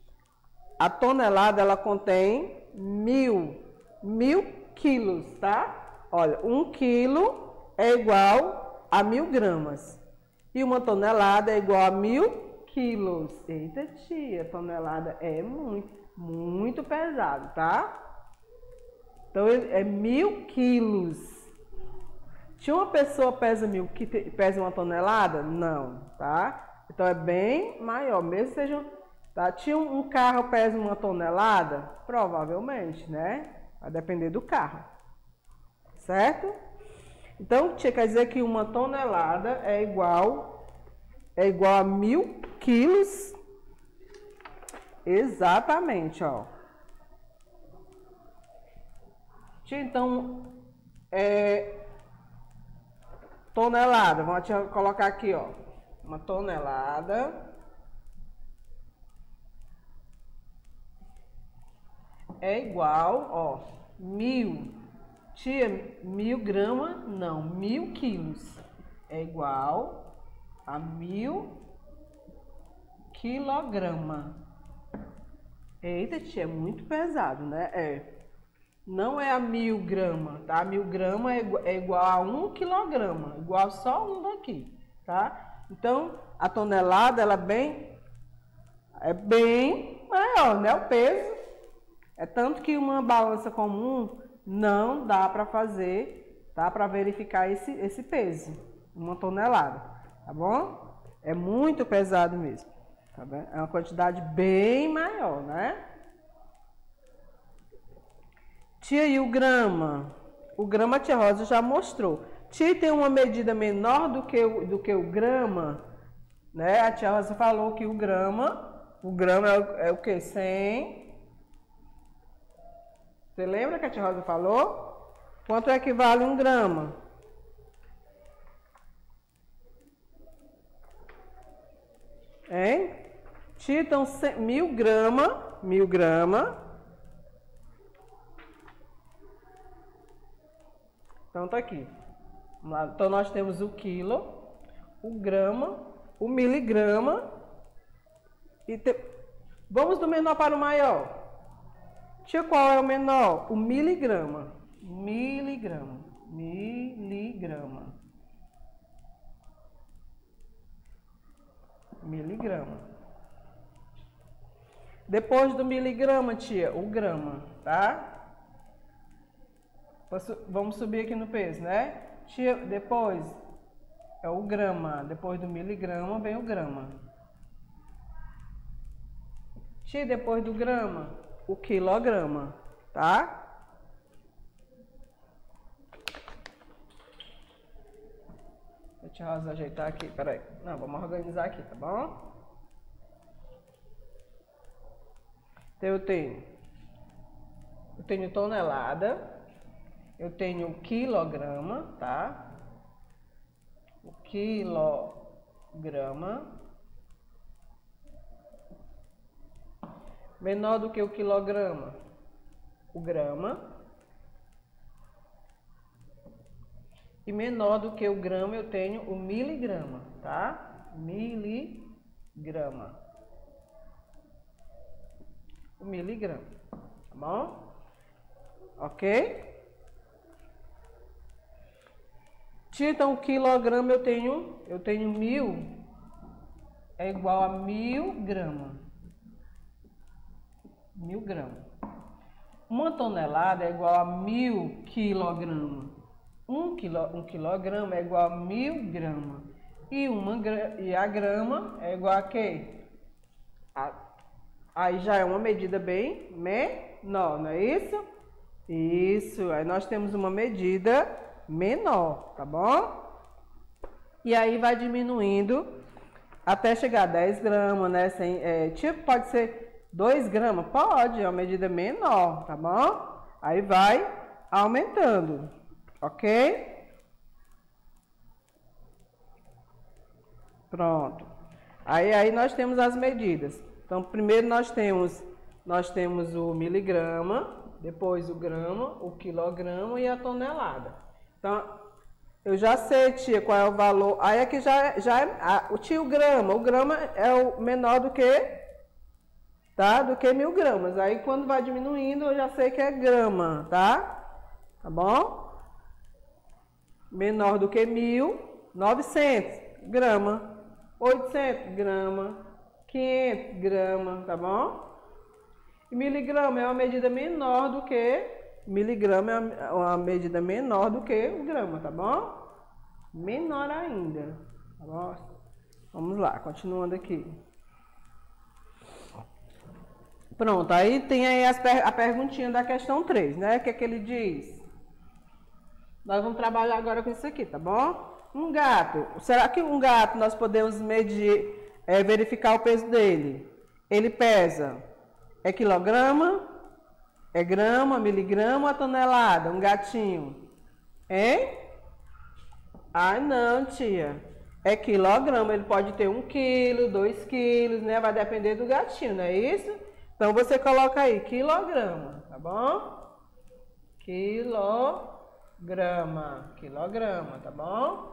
ela contém 1000 quilos, tá? Olha, 1 quilo é igual a 1000 gramas. E uma tonelada é igual a 1000 quilos. Eita, tia, tonelada é muito pesado, tá? Então, é 1000 quilos. Se uma pessoa pesa uma tonelada? Não, tá? Então, é bem maior, mesmo que seja... Tá? Se um carro pesa uma tonelada? Provavelmente, né? Vai depender do carro. Certo? Então, quer dizer que uma tonelada é igual a 1000 quilos. Exatamente, ó. Então, tonelada. Vamos colocar aqui, ó. Uma tonelada é igual, ó, 1000. Tia, 1000 gramas? Não, 1000 quilos é igual a 1000 quilograma. Eita, tia, é muito pesado, né? Não é a 1000 gramas, tá? 1000 gramas é igual a 1 quilograma, igual só um daqui, tá? Então, a tonelada, ela é bem maior, né? O peso. É tanto que uma balança comum não dá para fazer, tá? Para verificar esse peso, 1 tonelada, tá bom? É muito pesado mesmo, tá bem? É uma quantidade bem maior, né? Tia, e o grama? O grama a tia Rosa já mostrou. Tia, tem uma medida menor do que o grama, né? A tia Rosa falou que o grama é o quê? 100. Você lembra que a tia Rosa falou? Quanto equivale 1 grama? Hein? Tia, então 1000 gramas. Então tá aqui. Então nós temos o quilo, o grama, o miligrama e vamos do menor para o maior. Tia, qual é o menor? O miligrama. Miligrama. Depois do miligrama, tia, o grama, tá? Vamos subir aqui no peso, né? Tia, depois é o grama. Depois do miligrama vem o grama. Tia, depois do grama, o quilograma, tá? Deixa eu ajeitar aqui, peraí. Não, vamos organizar aqui, tá bom? Então eu tenho tonelada. Eu tenho o quilograma, tá? O quilograma. Menor do que o quilograma, o grama. E menor do que o grama, eu tenho o miligrama, tá? Miligrama. O miligrama, tá bom? Ok? Então, o quilograma eu tenho 1000, é igual a 1000 gramas. 1000 gramas. 1 tonelada é igual a 1000 quilogramas. 1 quilograma é igual a 1000 gramas. E a grama é igual a quê? Aí já é uma medida bem menor, não é isso? Isso, aí nós temos uma medida menor, tá bom? E aí vai diminuindo até chegar a 10 gramas, né? Tipo, pode ser 2 gramas? Pode, é uma medida menor, tá bom? Aí vai aumentando, ok? Pronto. Aí nós temos as medidas. Então, primeiro nós temos o miligrama, depois o grama, o quilograma e a tonelada. Então, eu já sei, tia, qual é o valor. Aí aqui o grama. O grama é o menor do que, tá? Do que 1000 gramas. Aí quando vai diminuindo, eu já sei que é grama, tá? Tá bom? Menor do que 1000, 900 grama, 800 grama, 500 gramas, tá bom? E miligrama é uma medida menor do que miligrama, é uma medida menor do que o grama, tá bom? Menor ainda, tá bom? Vamos lá, continuando aqui. Pronto, aí tem aí a perguntinha da questão 3, né? O que é que ele diz? Nós vamos trabalhar agora com isso aqui, tá bom? Um gato, será que um gato nós podemos medir, verificar o peso dele? Ele pesa, é quilograma? É grama, miligrama ou tonelada? Um gatinho. Hein? Ah, não, tia. É quilograma. Ele pode ter 1 quilo, 2 quilos, né? Vai depender do gatinho, não é isso? Então, você coloca aí, quilograma, tá bom? Quilograma, tá bom?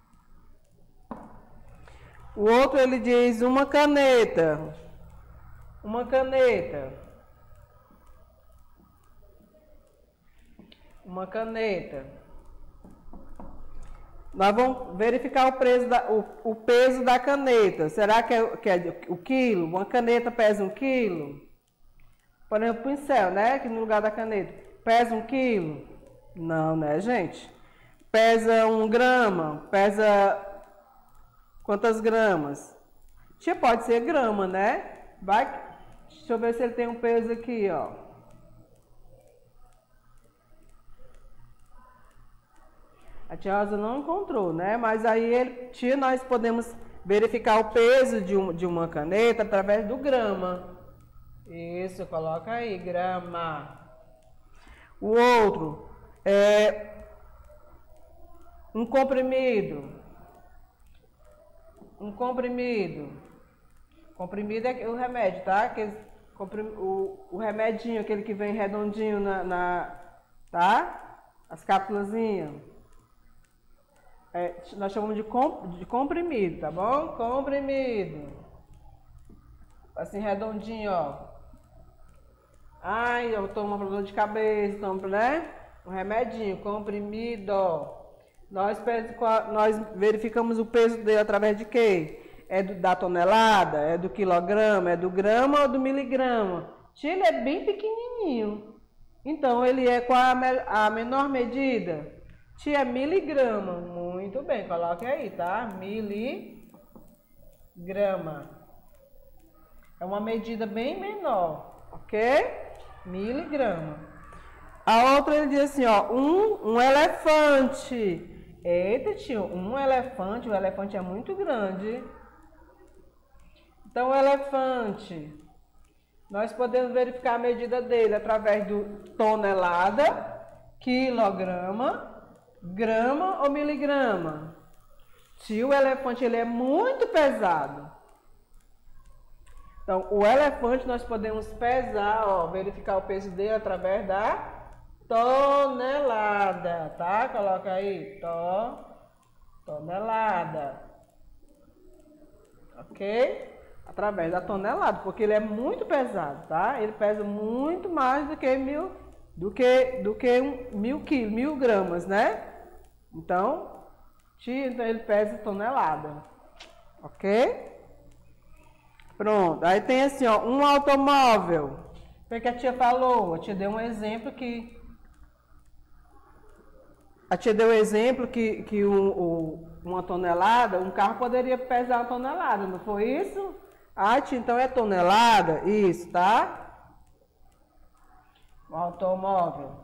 O outro, ele diz uma caneta. Uma caneta. Uma caneta. Nós vamos verificar o peso da caneta. Será que é o quilo? Uma caneta pesa 1 quilo? Por exemplo, o pincel, né? Aqui no lugar da caneta. Pesa 1 quilo? Não, né, gente? Pesa 1 grama? Pesa quantas gramas? Tia, pode ser grama, né? Deixa eu ver se ele tem um peso aqui, ó. A tia Rosa não encontrou, né? Mas aí, nós podemos verificar o peso de uma caneta através do grama. Isso, coloca aí, grama. O outro é um comprimido. Um comprimido. Comprimido é o remédio, tá? O remedinho, aquele que vem redondinho tá? As cápsulazinhas. Nós chamamos de comprimido, tá bom? Comprimido. Assim, redondinho, ó. Ai, eu tomo uma dor de cabeça, tomo, né? Um remedinho, comprimido, ó. Nós verificamos o peso dele através de quê? Da tonelada? É do quilograma? É do grama ou do miligrama? Ele é bem pequenininho. Então, ele é qual a menor medida? É miligrama. Muito bem, coloque aí, tá? Miligrama. É uma medida bem menor, ok? Miligrama. A outra ele diz assim, ó, um elefante. Eita, tio, um elefante, o elefante é muito grande. Então, o elefante, nós podemos verificar a medida dele através do tonelada, quilograma, grama ou miligrama. Tio, o elefante ele é muito pesado. Então, o elefante nós podemos pesar, ó, verificar o peso dele através da tonelada, tá? Coloca aí, tonelada. Ok? Através da tonelada, porque ele é muito pesado, tá? Ele pesa muito mais do que 1.000 gramas, né? Então, ele pesa tonelada, ok? Pronto, aí tem assim, ó, um automóvel. O que a tia falou? A tia deu um exemplo que uma tonelada, um carro poderia pesar 1 tonelada, não foi isso? Ah, tia, então é tonelada? Isso, tá? Um automóvel.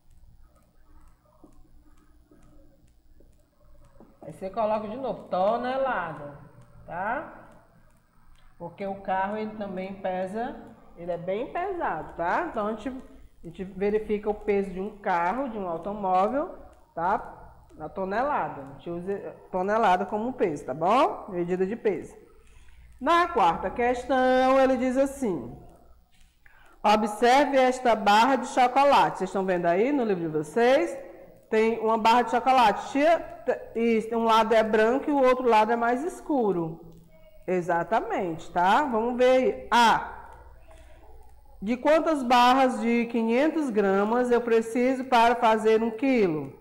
Aí você coloca de novo, tonelada, tá? Porque o carro, ele também pesa, ele é bem pesado, tá? Então, a gente verifica o peso de um carro, de um automóvel, tá? Na tonelada. A gente usa tonelada como peso, tá bom? Medida de peso. Na quarta questão, ele diz assim: observe esta barra de chocolate. Vocês estão vendo aí no livro de vocês? Tem uma barra de chocolate. Isso, um lado é branco e o outro lado é mais escuro. Exatamente, tá? Vamos ver aí. De quantas barras de 500 gramas eu preciso para fazer 1 quilo?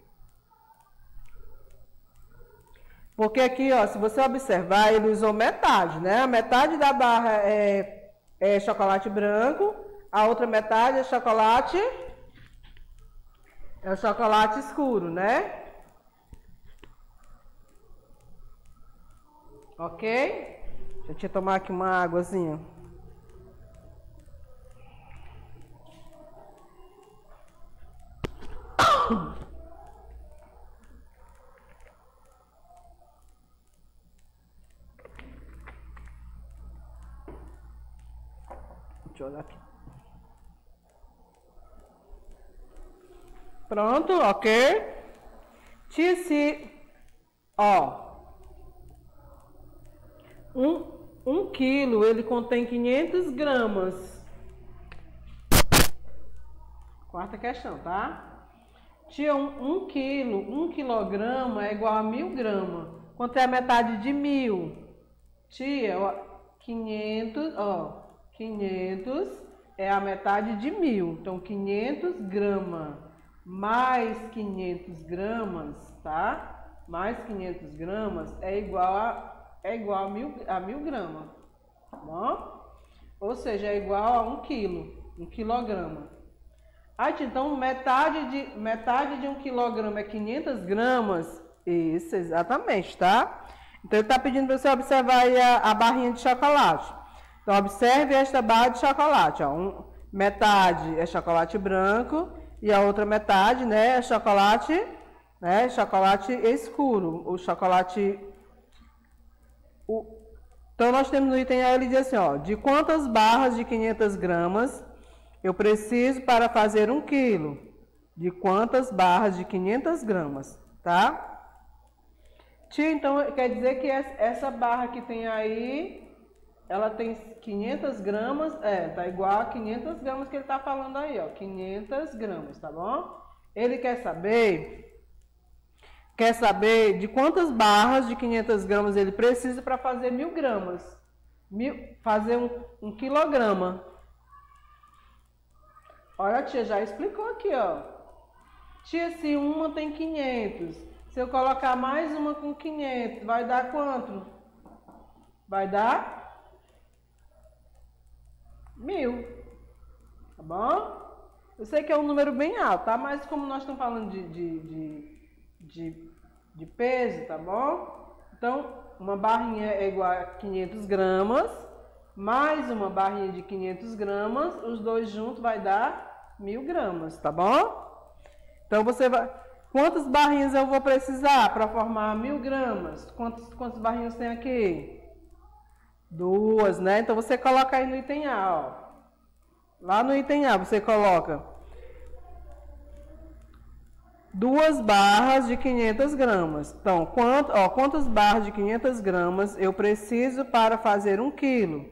Porque aqui, ó, se você observar, ele usou metade, né? A metade da barra é chocolate branco, a outra metade é chocolate escuro, né? Ok? Deixa eu tomar aqui uma águazinha. Deixa eu olhar aqui. Pronto, ok? Ó, um quilo, ele contém 500 gramas. Quarta questão, tá? Tia, um quilo, 1 quilograma é igual a 1.000 gramas. Quanto é a metade de 1.000? Tia, ó, 500, ó, 500 é a metade de 1000. Então, 500 gramas mais 500 gramas, tá? Mais 500 gramas é igual a 1000 gramas, tá bom? Ou seja, é igual a 1 quilo, 1 quilograma. Então, metade de 1 quilograma é 500 gramas. Isso, exatamente, tá? Então, ele está pedindo para você observar aí a barrinha de chocolate. Então, observe esta barra de chocolate. Ó. Metade é chocolate branco e a outra metade, né, é chocolate escuro. O chocolate... Então, nós temos no item A, ele diz assim, ó, de quantas barras de 500 gramas eu preciso para fazer 1 quilo? De quantas barras de 500 gramas, tá? Tia, então, quer dizer que essa barra que tem aí, ela tem 500 gramas, tá igual a 500 gramas que ele tá falando aí, ó, 500 gramas, tá bom? Ele quer saber de quantas barras de 500 gramas ele precisa para fazer 1000 gramas, fazer 1 quilograma. Olha, a tia já explicou aqui, ó. Tia, se uma tem 500, se eu colocar mais uma com 500, vai dar quanto? Vai dar 1000, tá bom? Eu sei que é um número bem alto, tá? Mas como nós estamos falando de peso, tá bom? Então, uma barrinha é igual a 500 gramas, mais uma barrinha de 500 gramas, os dois juntos vai dar 1000 gramas, tá bom? Então, você vai... Quantas barrinhas eu vou precisar para formar 1000 gramas? Quantas barrinhas tem aqui? 2, né? Então, você coloca aí no item A, ó. Lá no item A, você coloca 2 barras de 500 gramas. Então, quantas barras de 500 gramas eu preciso para fazer 1 quilo?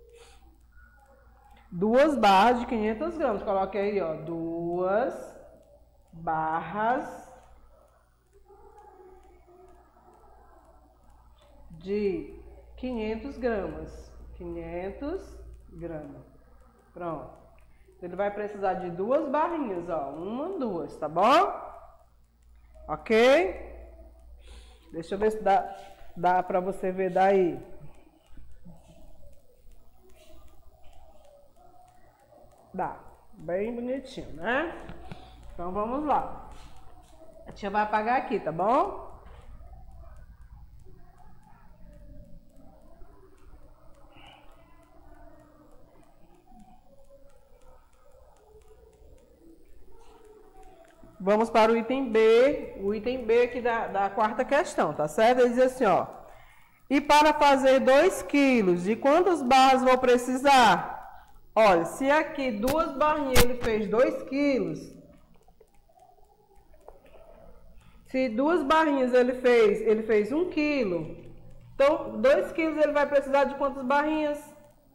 2 barras de 500 gramas. Coloque aí, ó, 2 barras de 500 gramas. 500 gramas. Pronto. Ele vai precisar de 2 barrinhas, ó. 1, 2, tá bom? Ok? Deixa eu ver se dá para você ver daí. Dá. Bem bonitinho, né? Então, vamos lá. A tia vai apagar aqui, tá bom? Vamos para o item B aqui da quarta questão, tá certo? Ele diz assim, ó. E para fazer 2 quilos, de quantas barras vou precisar? Olha, se aqui 2 barrinhas ele fez 2 quilos, se 2 barrinhas ele fez 1 quilo, então 2 quilos ele vai precisar de quantas barrinhas?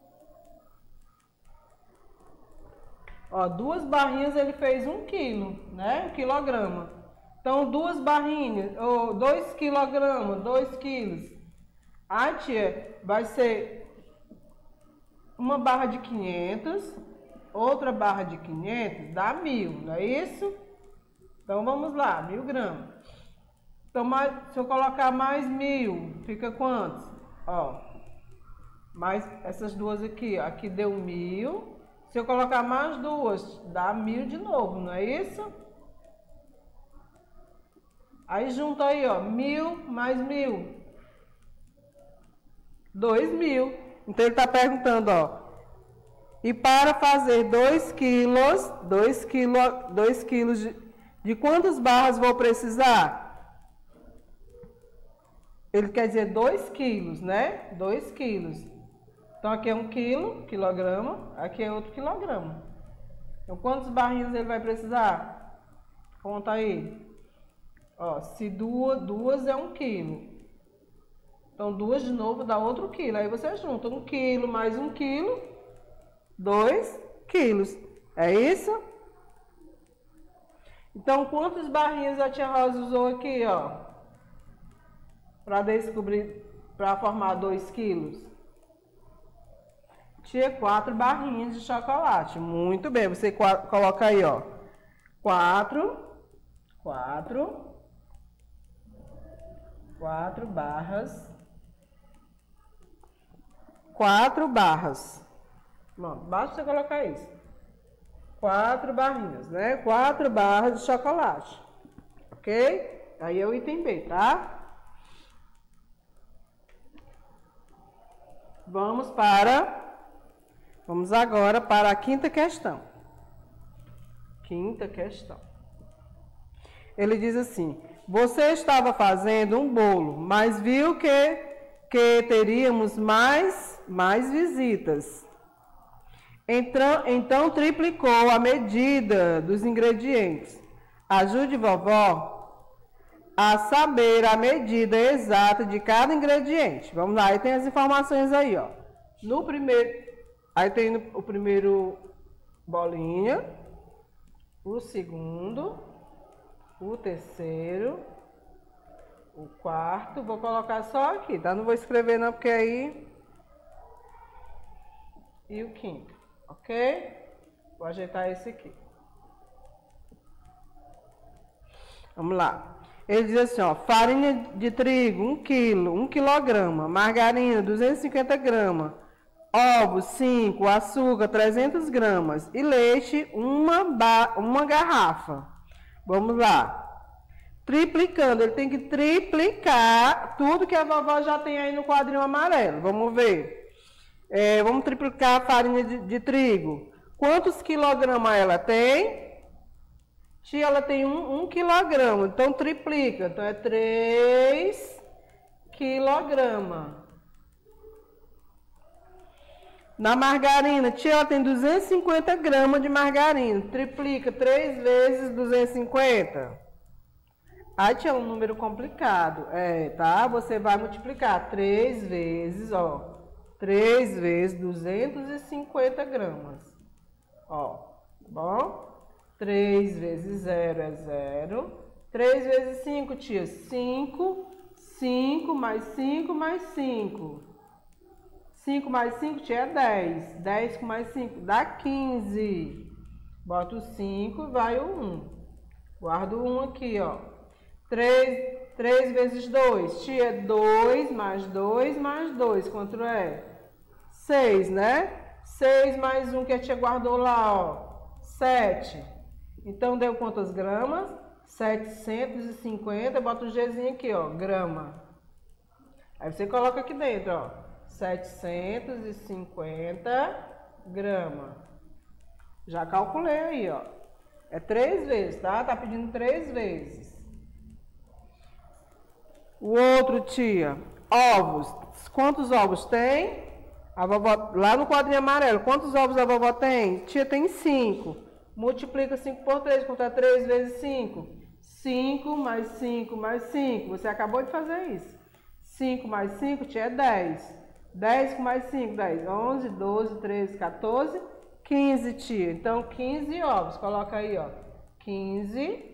Ó, 2 barrinhas ele fez 1 quilo, né? 1 quilograma. Então, 2 barrinhas, ou 2 quilogramas, 2 quilos. A tia vai ser uma barra de 500, outra barra de 500, dá 1000, não é isso? Então, vamos lá, 1000 gramas. Então, se eu colocar mais 1000, fica quantos? Ó, mais essas duas aqui, ó, aqui deu 1000. Se eu colocar mais 2, dá 1000 de novo, não é isso? Aí junta aí, ó, 1000 mais 1000. 2000. Então ele está perguntando, ó. E para fazer 2 quilos, 2 quilos de quantas barras vou precisar? Ele quer dizer 2 quilos, né? 2 quilos. Então, aqui é 1 quilograma, aqui é outro quilograma. Então, quantas barrinhas ele vai precisar? Conta aí. Ó, se duas é 1 quilo. Então, 2 de novo dá outro quilo. Aí você junta 1 quilo mais 1 quilo, 2 quilos. É isso? Então, quantas barrinhas a tia Rosa usou aqui, ó? Para formar 2 quilos? Tia, 4 barrinhas de chocolate. Muito bem, você coloca aí, ó. 4 barras. 4 barras. Pronto, basta você colocar isso. 4 barrinhas, né? 4 barras de chocolate. Ok? Aí é o item B, tá? Vamos agora para a quinta questão. Quinta questão. Ele diz assim: você estava fazendo um bolo, mas viu que teríamos mais visitas. Então triplicou a medida dos ingredientes. Ajude vovó a saber a medida exata de cada ingrediente. Vamos lá, aí tem as informações aí, ó. No primeiro, aí tem o primeiro bolinha, o segundo, o terceiro, o quarto. Vou colocar só aqui, tá? Não vou escrever não, porque aí... E o quinto, ok? Vou ajeitar esse aqui. Vamos lá. Ele diz assim, ó, farinha de trigo, 1 quilo, 1 quilograma, margarina, 250 gramas, ovos, 5, açúcar, 300 gramas e leite, uma garrafa. Vamos lá. Triplicando, ele tem que triplicar tudo que a vovó já tem aí no quadrinho amarelo. Vamos ver. Vamos triplicar a farinha de trigo. Quantos quilogramas ela tem? Tia, ela tem 1 quilograma, então triplica. Então é 3 quilogramas. Na margarina, tia, ela tem 250 gramas de margarina. Triplica 3 vezes 250. Aí, tia, é um número complicado. Tá? Você vai multiplicar 3 vezes, ó. 3 vezes 250 gramas. Ó, tá bom? 3 vezes 0 é 0. 3 vezes 5, tia, 5. 5 mais 5 mais 5. 5 mais 5, tia, é 10. 10 com mais 5 dá 15. Bota o 5 e vai o 1. Guarda o 1 aqui, ó. 3 vezes 2, tia, 2 mais 2 mais 2. Quanto é? 6, né? 6 mais 1 que a tia guardou lá, ó. 7. Então, deu quantas gramas? 750. Bota o Gzinho aqui, ó. Grama. Aí você coloca aqui dentro, ó. 750 gramas. Já calculei aí, ó. É 3 vezes, tá? Tá pedindo 3 vezes. O outro, tia. Ovos. Quantos ovos tem? A vovó, lá no quadrinho amarelo, quantos ovos a vovó tem? Tia, tem 5. Multiplica 5 por 3, quanto é 3 vezes 5? 5 mais 5 mais 5. Você acabou de fazer isso. 5 mais 5, tia, é 10. 10 com mais 5, 10. 11, 12, 13, 14, 15, tia. Então, 15 ovos. Coloca aí, ó. 15.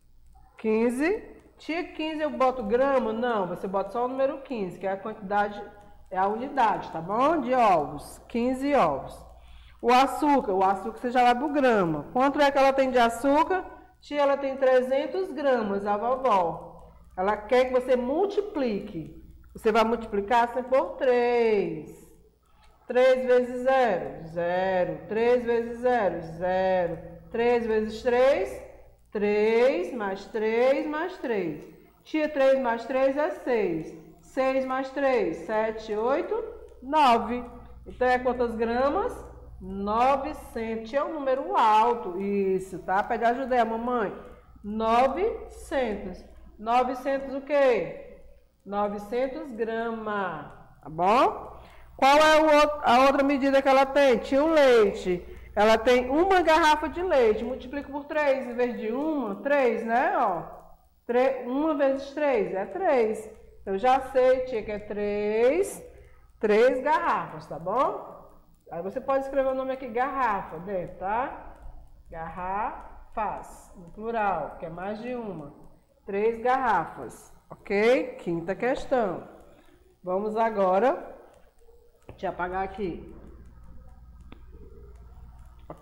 Tia, 15 eu boto grama? Não, você bota só o número 15, que é a quantidade, é a unidade, tá bom? De ovos. 15 ovos. O açúcar você já vai pro grama. Quanto é que ela tem de açúcar? Tia, ela tem 300 gramas, a vovó. Ela quer que você multiplique. Você vai multiplicar assim por 3. 3 vezes 0, 0. 3 vezes 0, 0. 3 vezes 3, 3 mais 3 mais 3. Tia, 3 mais 3 é 6. 6 mais 3, 7, 8, 9. Então, é quantas gramas? 900, é um número alto, isso, tá? Pede ajuda aí, mamãe. 900. 900 o quê? 900 gramas, tá bom? Qual é a outra medida que ela tem? Tinha o leite. Ela tem 1 garrafa de leite. Multiplica por 3, em vez de 1, 3, né? Ó, 1 vezes 3 é 3. Eu já sei, tia, que é 3 garrafas, tá bom? Aí você pode escrever o nome aqui, garrafa, dentro, tá? Garrafas, no plural, que é mais de 1. 3 garrafas, ok? Quinta questão. Vamos agora, deixa eu apagar aqui.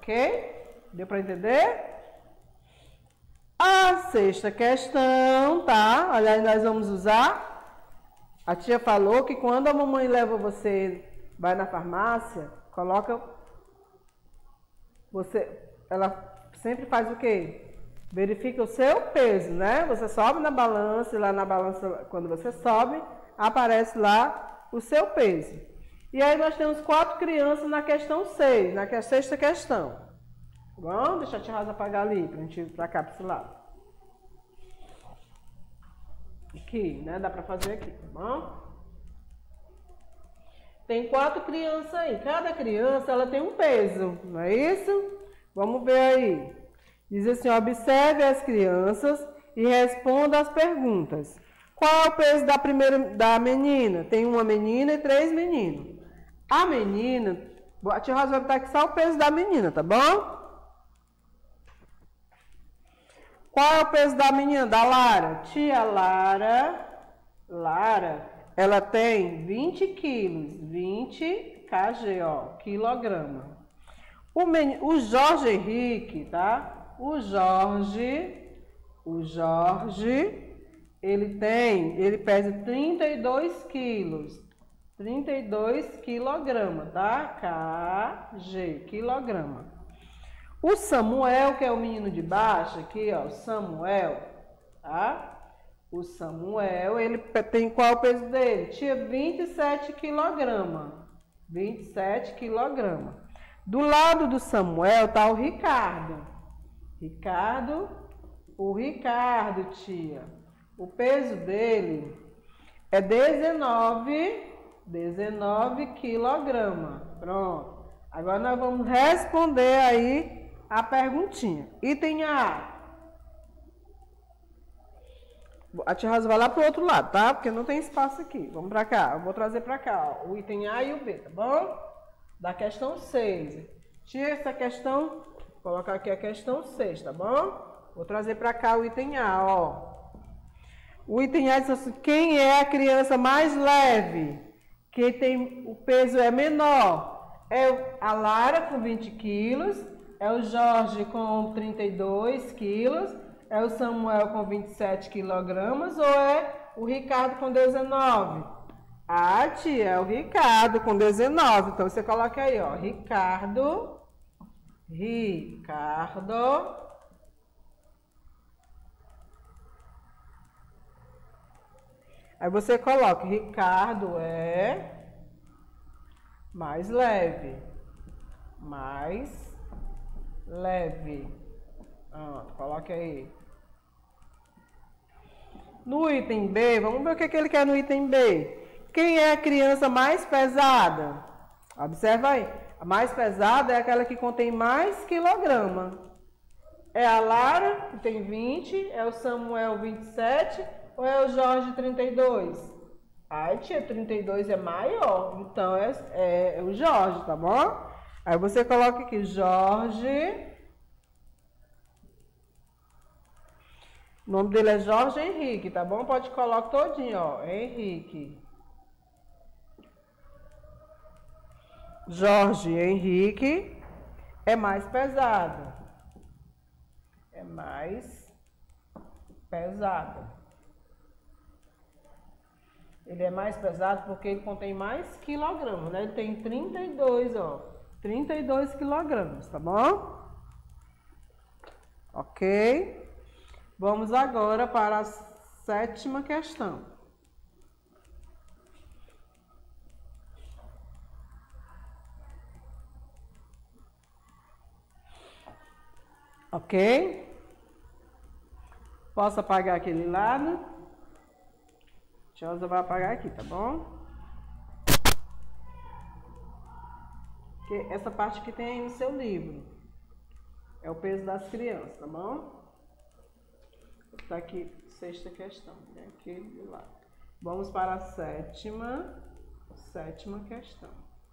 Ok? Deu para entender? A sexta questão, tá? Olha aí, nós vamos usar. A tia falou que quando a mamãe leva você, vai na farmácia, coloca... Ela sempre faz o quê? Verifica o seu peso, né? Você sobe na balança, e lá na balança, quando você sobe, aparece lá o seu peso. E aí nós temos 4 crianças na questão 6, na sexta questão. Tá bom? Deixa a tia Rosa apagar ali, pra gente ir pra cá, pra esse lado. Aqui, né? Dá pra fazer aqui, tá bom? Tem 4 crianças aí. Cada criança, ela tem um peso, não é isso? Vamos ver aí. Diz assim, observe as crianças e responda as perguntas. Qual é o peso da menina? Tem uma menina e 3 meninos. A menina, a tia Rosa vai botar aqui só o peso da menina, tá bom? Qual é o peso da menina? Da Lara? Tia Lara, ela tem 20 quilos, 20 kg, ó, quilograma. O Jorge Henrique, tá? O Jorge, ele pesa 32 quilos, 32 quilogramas, tá? KG, quilograma. O Samuel, que é o menino de baixo, aqui, ó, o Samuel, tá? O Samuel, ele tem qual o peso dele? Tinha 27 quilogramas. 27 quilogramas. Do lado do Samuel tá o Ricardo. O Ricardo, tia. O peso dele é 19 quilogramas. Pronto. Agora nós vamos responder aí a perguntinha. Item A. A tia Rosa vai lá pro outro lado, tá? Porque não tem espaço aqui. Vamos pra cá. Eu vou trazer pra cá, ó, o item A e o B, tá bom? Da questão 6. Tia, essa questão, vou colocar aqui a questão 6, tá bom? Vou trazer pra cá o item A, ó. O item A diz assim, quem é a criança mais leve? Que tem, o peso é menor? É a Lara com 20 quilos, é o Jorge com 32 quilos, é o Samuel com 27 quilogramas ou é o Ricardo com 19? Ah, tia, é o Ricardo com 19. Então, você coloca aí, ó, Ricardo. Aí você coloca, Ricardo é mais leve. Coloque aí. No item B, vamos ver o que ele quer no item B. Quem é a criança mais pesada? Observa aí. A mais pesada é aquela que contém mais quilograma. É a Lara, que tem 20, é o Samuel 27 ou é o Jorge 32? Ai, tia, 32 é maior, então é o Jorge, tá bom? Aí você coloca aqui, Jorge. O nome dele é Jorge Henrique, tá bom? Pode colocar todinho, ó, Henrique. Jorge Henrique é mais pesado. É mais pesado. Ele é mais pesado porque ele contém mais quilogramas, né? Ele tem 32, ó. 32 quilogramas, tá bom? Ok? Vamos agora para a 7ª questão. Ok? Posso apagar aquele lado? A tia Rosa vai apagar aqui, tá bom? Porque essa parte que tem aí no seu livro é o peso das crianças, tá bom? Está aqui, 6ª questão, tem aqui do lado. Vamos para a 7ª questão.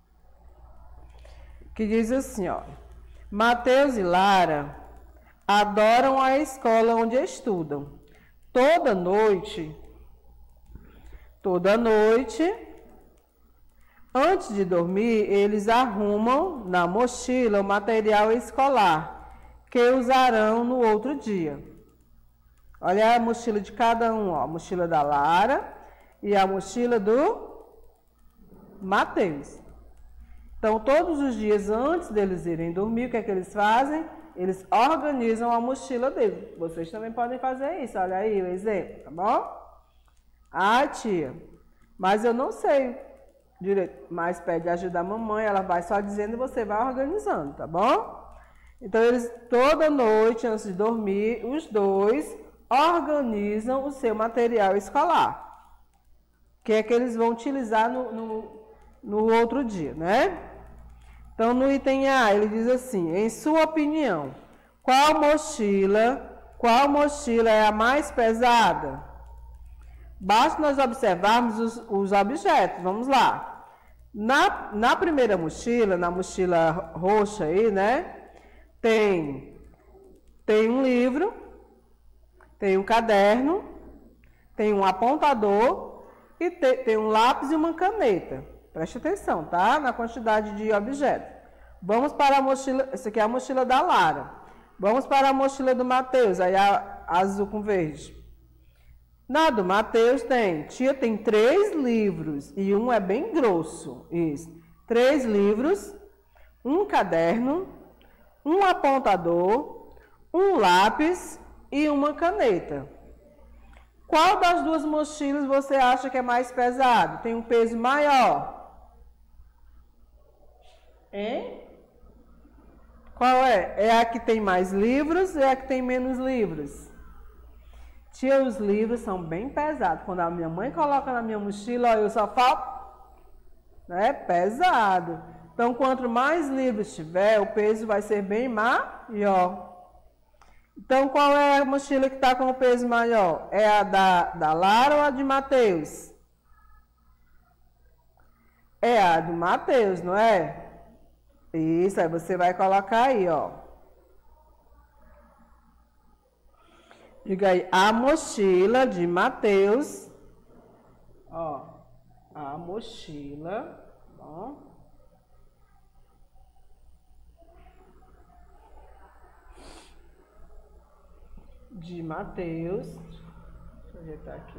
Que diz assim, ó. Mateus e Lara adoram a escola onde estudam. Toda noite, Antes de dormir, eles arrumam na mochila o material escolar que usarão no outro dia. Olha a mochila de cada um, ó. A mochila da Lara e a mochila do Matheus. Então, todos os dias antes deles irem dormir, o que é que eles fazem? Eles organizam a mochila deles. Vocês também podem fazer isso. Olha aí o exemplo, tá bom? Ah, tia, mas eu não sei direito. Mas pede ajuda da mamãe, ela vai só dizendo e você vai organizando, tá bom? Então, eles toda noite, antes de dormir, os dois organizam o seu material escolar. Que é que eles vão utilizar no outro dia, né? Então, no item A, ele diz assim, em sua opinião, qual mochila é a mais pesada? Basta nós observarmos os objetos, vamos lá. Na primeira mochila, na mochila roxa aí, né? Tem um livro, tem um caderno, tem um apontador e tem um lápis e uma caneta. Preste atenção, tá? Na quantidade de objetos. Vamos para a mochila, essa aqui é a mochila da Lara. Vamos para a mochila do Matheus, aí a azul com verde. Na do Matheus tia tem 3 livros e um é bem grosso. Isso. 3 livros, um caderno, um apontador, um lápis e uma caneta. Qual das duas mochilas você acha que é mais pesado? Tem um peso maior? Hein? Qual é? É a que tem mais livros ou é a que tem menos livros? Tia, os livros são bem pesados. Quando a minha mãe coloca na minha mochila, ó, eu só falo, né? Pesado. Então, quanto mais livros tiver, o peso vai ser bem maior. Então, qual é a mochila que está com o peso maior? É a da Lara ou a de Matheus? É a do Matheus, não é? Isso, aí você vai colocar aí, ó. Diga aí, a mochila de Matheus. Ó, a mochila, ó. De Matheus. Deixa eu ajeitar aqui.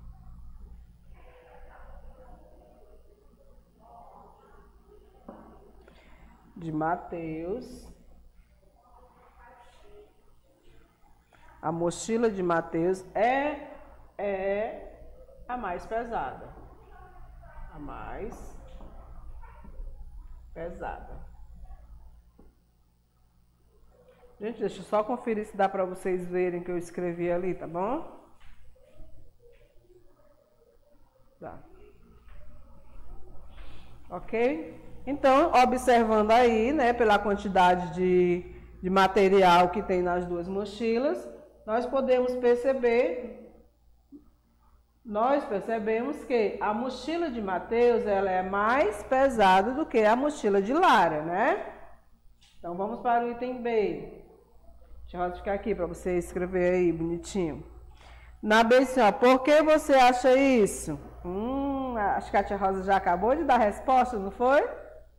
De Matheus. A mochila de Matheus é a mais pesada. A mais pesada. Gente, deixa eu só conferir se dá para vocês verem que eu escrevi ali, tá bom? Tá. Ok? Então, observando aí, né, pela quantidade de material que tem nas duas mochilas, nós percebemos que a mochila de Matheus, ela é mais pesada do que a mochila de Lara, né? Então, vamos para o item B. Deixa eu ficar aqui para você escrever aí, bonitinho. Na B, assim, ó, por que você acha isso? Acho que a tia Rosa já acabou de dar a resposta, não foi?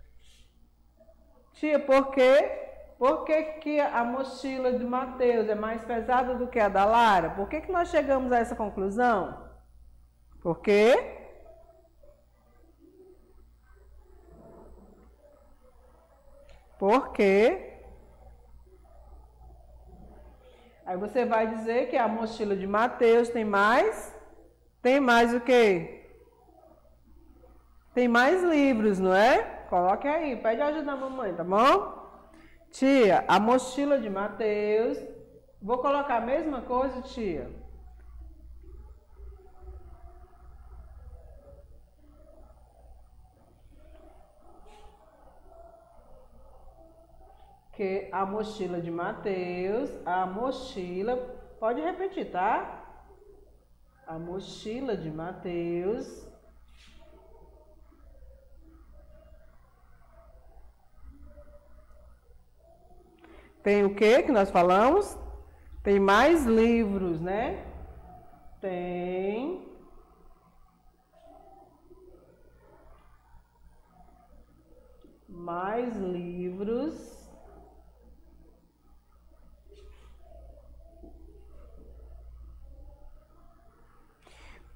Tia, por quê? Por que a mochila de Matheus é mais pesada do que a da Lara? Por que nós chegamos a essa conclusão? Por quê? Porque aí você vai dizer que a mochila de Matheus tem mais o quê? Tem mais livros, não é? Coloque aí, pede ajuda da mamãe, tá bom? Tia, a mochila de Matheus, vou colocar a mesma coisa, tia? Que a mochila de Matheus, pode repetir, tá? A mochila de Matheus tem o que nós falamos? Tem mais livros, né? Tem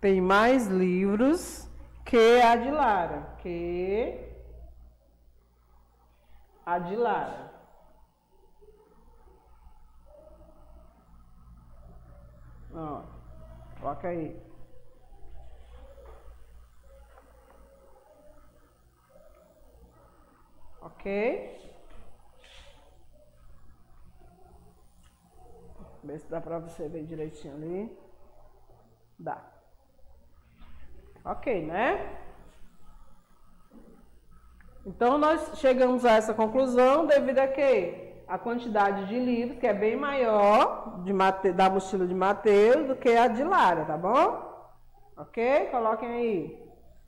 tem mais livros que a de Lara. Ó, coloca aí. Ok? Vê se dá pra você ver direitinho ali. Dá. Ok, né? Então, nós chegamos a essa conclusão devido a quê? A quantidade de livros, que é bem maior da mochila de Mateus do que a de Lara, tá bom? Ok? Coloquem aí.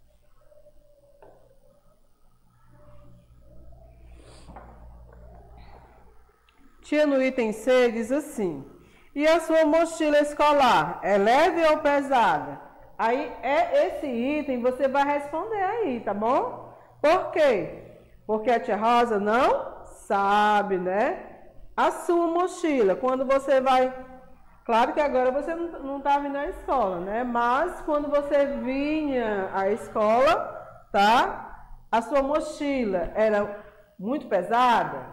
Tia, no item C, diz assim: e a sua mochila escolar, é leve ou pesada? Aí, esse item você vai responder aí, tá bom? Por quê? Porque a tia Rosa não sabe, né? A sua mochila, quando você vai... Claro que agora você não tá vindo à escola, né? Mas quando você vinha à escola, tá? A sua mochila era muito pesada?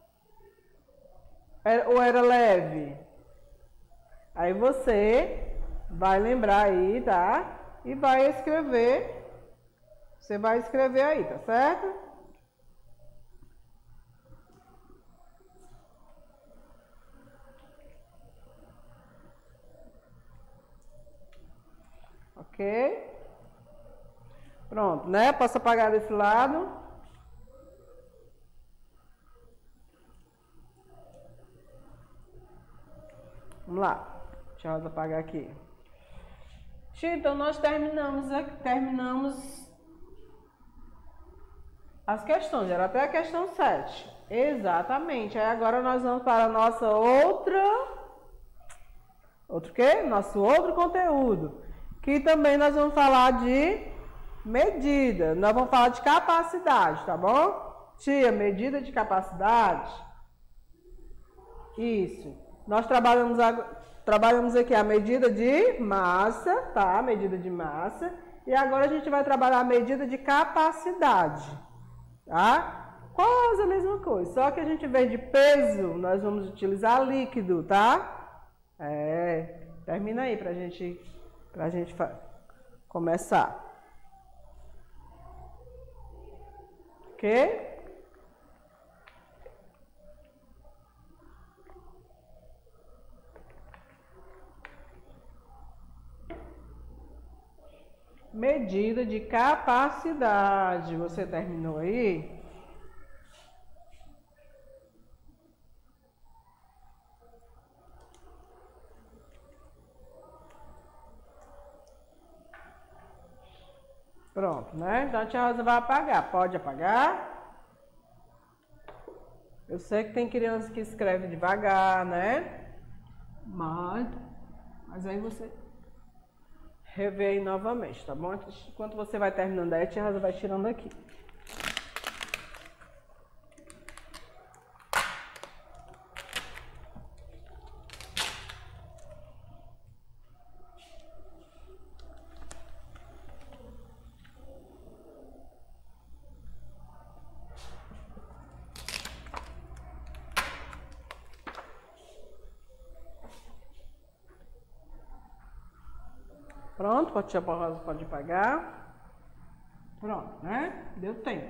Ou era leve? Aí você vai lembrar aí, tá? E vai escrever. Você vai escrever aí, tá certo? Ok? Pronto, né? Posso apagar desse lado. Vamos lá. Deixa eu apagar aqui. Então, nós terminamos as questões. Era até a questão 7. Exatamente. Aí agora nós vamos para a nossa Outro quê? Nosso outro conteúdo. Que também nós vamos falar de medida. Nós vamos falar de capacidade, tá bom? Tia, medida de capacidade. Isso. Nós trabalhamos aqui a medida de massa, tá? A medida de massa. E agora a gente vai trabalhar a medida de capacidade, tá? Quase a mesma coisa, só que a gente, em vez de peso, nós vamos utilizar líquido, tá? Termina aí pra gente começar. Ok? Medida de capacidade. Você terminou aí? Pronto, né? Então a tia Rosa vai apagar. Pode apagar? Eu sei que tem criança que escreve devagar, né? Mas aí você rever aí novamente, tá bom? Enquanto você vai terminando aí, a tia Rosa vai tirando aqui. Pronto, a tia Rosa pode apagar. Pronto, né? Deu tempo.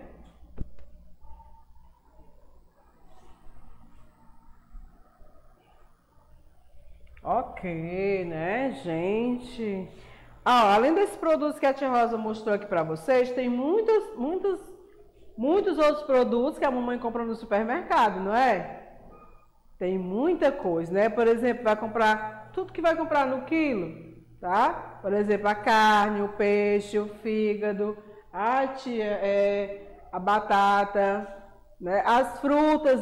Ok, né, gente? Além desses produtos que a tia Rosa mostrou aqui para vocês, tem muitos outros produtos que a mamãe compra no supermercado, não é? Tem muita coisa, né? Por exemplo, vai comprar tudo que vai comprar no quilo. Tá? Por exemplo, a carne, o peixe, o fígado, a batata, né? As frutas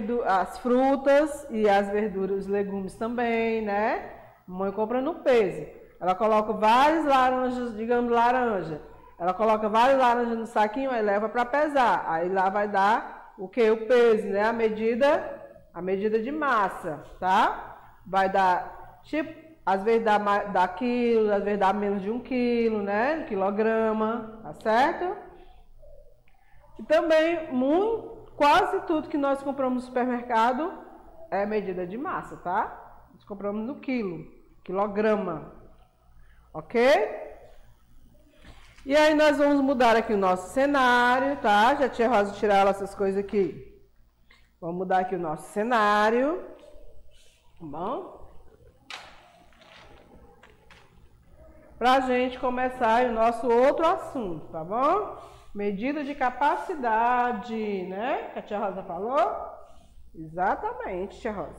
e as verduras, os legumes também, né? A mãe compra no peso. Ela coloca várias laranjas, digamos laranja. Ela coloca várias laranjas no saquinho e leva para pesar. Aí lá vai dar o que? O peso, né? A medida de massa, tá? Vai dar tipo às vezes dá quilo, às vezes dá menos de 1 quilo, né? Quilograma, tá certo? E também, quase tudo que nós compramos no supermercado é medida de massa, tá? Nós compramos no quilograma, ok? E aí nós vamos mudar aqui o nosso cenário, tá? Já tinha Rosa tirar essas coisas aqui. Vamos mudar aqui o nosso cenário, tá bom? Pra gente começar o nosso outro assunto, tá bom? Medida de capacidade, né? Que a tia Rosa falou? Exatamente, tia Rosa.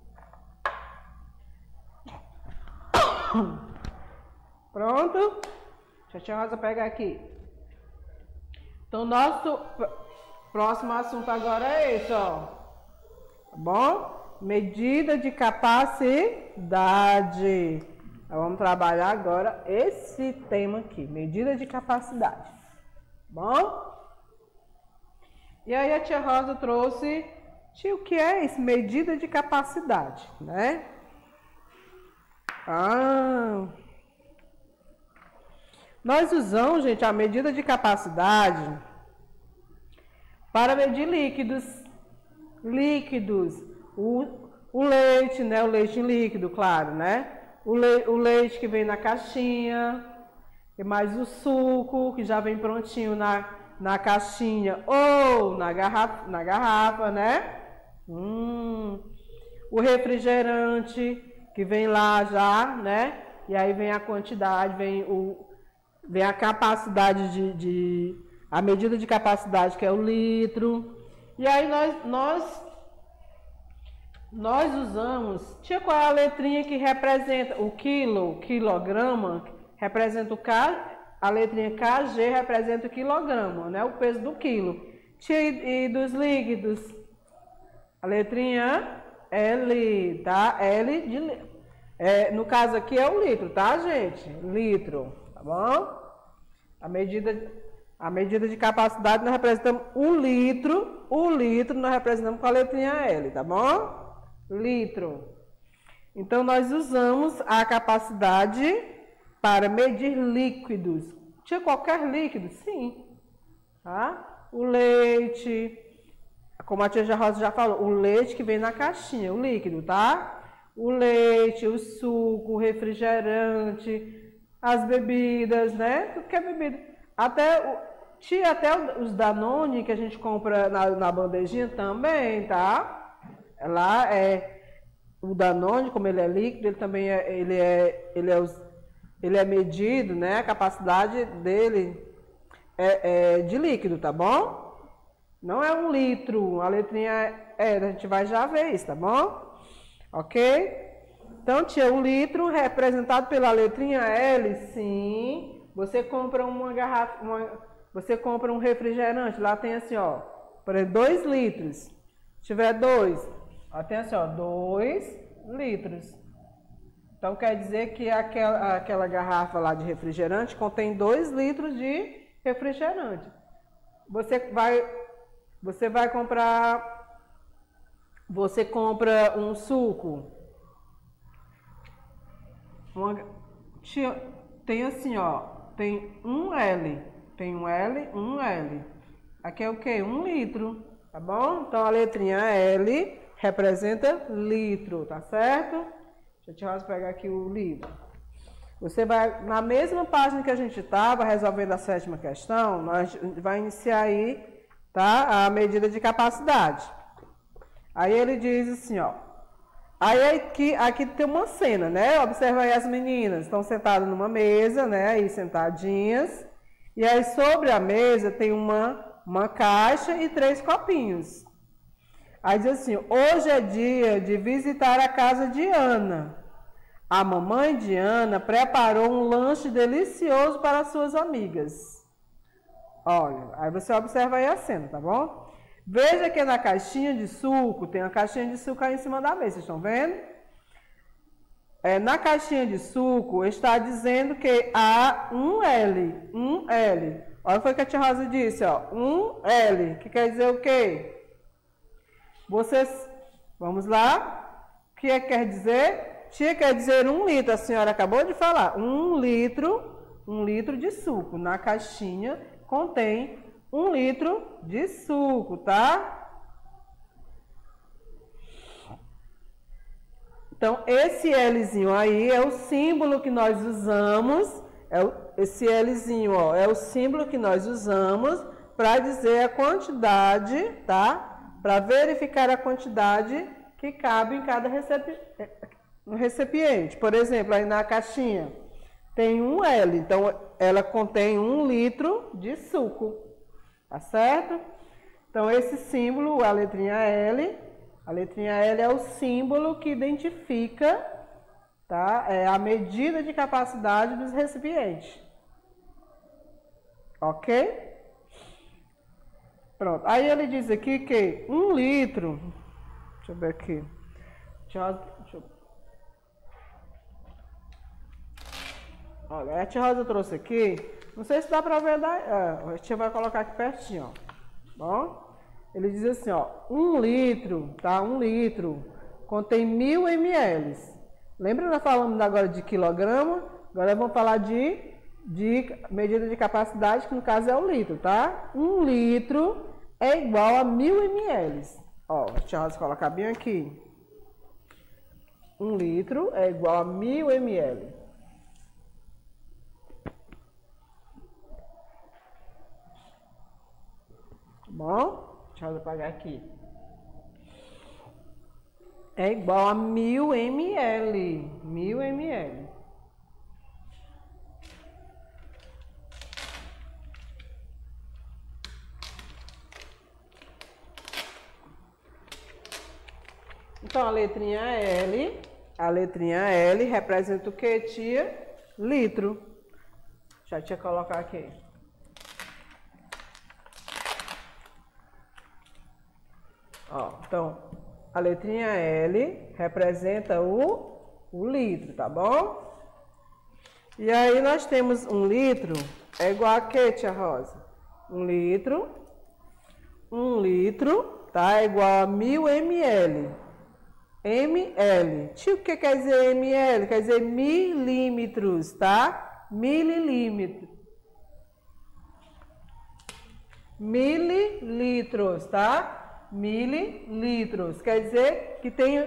Pronto? Deixa a tia Rosa pegar aqui. Então, nosso próximo assunto agora é esse, ó. Tá bom? Medida de capacidade. Nós vamos trabalhar agora esse tema aqui, medida de capacidade. Bom? E aí a tia Rosa trouxe, tia, o que é isso? Medida de capacidade, né? Nós usamos, gente, a medida de capacidade para medir líquidos. O leite, né? O leite em líquido, claro, né? O leite que vem na caixinha, e mais o suco que já vem prontinho na caixinha ou na garrafa, né? O refrigerante que vem lá já, né? E aí vem a quantidade, vem a capacidade a medida de capacidade, que é o litro. E aí nós usamos, tia, qual é a letrinha que representa o quilograma, representa a letrinha KG representa o quilograma, né? O peso do quilo. Tia, e dos líquidos? A letrinha L, tá? L de no caso aqui é o litro, tá, gente? Litro, tá bom? A medida de capacidade nós representamos o litro nós representamos com a letrinha L, tá bom? Litro. Então, nós usamos a capacidade para medir líquidos. Tinha qualquer líquido? Sim. Tá? O leite, como a tia Rosa já falou, o leite que vem na caixinha, o líquido, tá? O leite, o suco, o refrigerante, as bebidas, né? Tudo que é bebida. Até os Danone que a gente compra na bandejinha também, tá? Lá o Danone, como ele é líquido, ele também ele é medido, né? A capacidade dele é de líquido, tá bom? Não é 1 litro, a letrinha a gente vai já ver isso, tá bom? Ok? Então, tia, o litro representado pela letrinha L, sim. Você compra uma garrafa, você compra um refrigerante, lá tem assim, ó, por exemplo, 2 litros. Se tiver 2, tem assim, ó, 2 litros. Então, quer dizer que aquela garrafa lá de refrigerante contém 2 litros de refrigerante. Você compra um suco. Tem assim, ó, tem 1 L. Tem 1 L, 1 L. Aqui é o quê? 1 litro, tá bom? Então, a letrinha L representa litro, tá certo? Deixa eu pegar aqui o livro. Você vai, na mesma página que a gente estava resolvendo a 7ª questão, nós vai iniciar aí, tá? A medida de capacidade. Aí ele diz assim, ó. Aí aqui tem uma cena, né? Observa aí as meninas, estão sentadas numa mesa, né? Aí sentadinhas. E aí sobre a mesa tem uma caixa e 3 copinhos. Aí diz assim, hoje é dia de visitar a casa de Ana. A mamãe de Ana preparou um lanche delicioso para suas amigas. Olha, aí você observa aí a cena, tá bom? Veja que na caixinha de suco, tem uma caixinha de suco aí em cima da mesa, vocês estão vendo? Na caixinha de suco está dizendo que há 1 L, 1 L. Olha foi o que a tia Rosa disse, ó, 1 L, que quer dizer o quê? Vamos lá, o que quer dizer? Tia, quer dizer 1 litro, a senhora acabou de falar. 1 litro de suco. Na caixinha contém 1 litro de suco, tá? Então, esse Lzinho aí é o símbolo que nós usamos, esse Lzinho, ó, é o símbolo que nós usamos para dizer a quantidade, tá? Para verificar a quantidade que cabe em cada recipiente. Por exemplo, aí na caixinha tem um L, então ela contém 1 litro de suco, tá certo? Então, esse símbolo, a letrinha L é o símbolo que identifica, tá? A medida de capacidade dos recipientes. Ok? Pronto. Aí ele diz aqui que 1 litro... Deixa eu ver aqui. Olha, a tia Rosa trouxe aqui. Não sei se dá para ver. A tia vai colocar aqui pertinho, ó. Bom? Ele diz assim, ó, 1 litro, tá? 1 litro contém 1000 ml. Lembra que nós falamos agora de quilograma? Agora vamos falar de medida de capacidade, que no caso é o litro, tá? 1 litro é igual a 1000 ml. Ó, deixa eu colocar bem aqui. 1 litro é igual a 1000 ml. Bom? Deixa eu apagar aqui. É igual a 1000 ml. 1000 ml. Então, a letrinha L representa o que, tia? Litro. Deixa a tia colocar aqui. Ó, então, a letrinha L representa o litro, tá bom? E aí nós temos 1 litro, é igual a que, tia Rosa? 1 litro, tá? É igual a 1000 ml. ml. Tio, o que quer dizer ml? Quer dizer milímetros, tá? Mililitros, tá? Mililitros, quer dizer que tem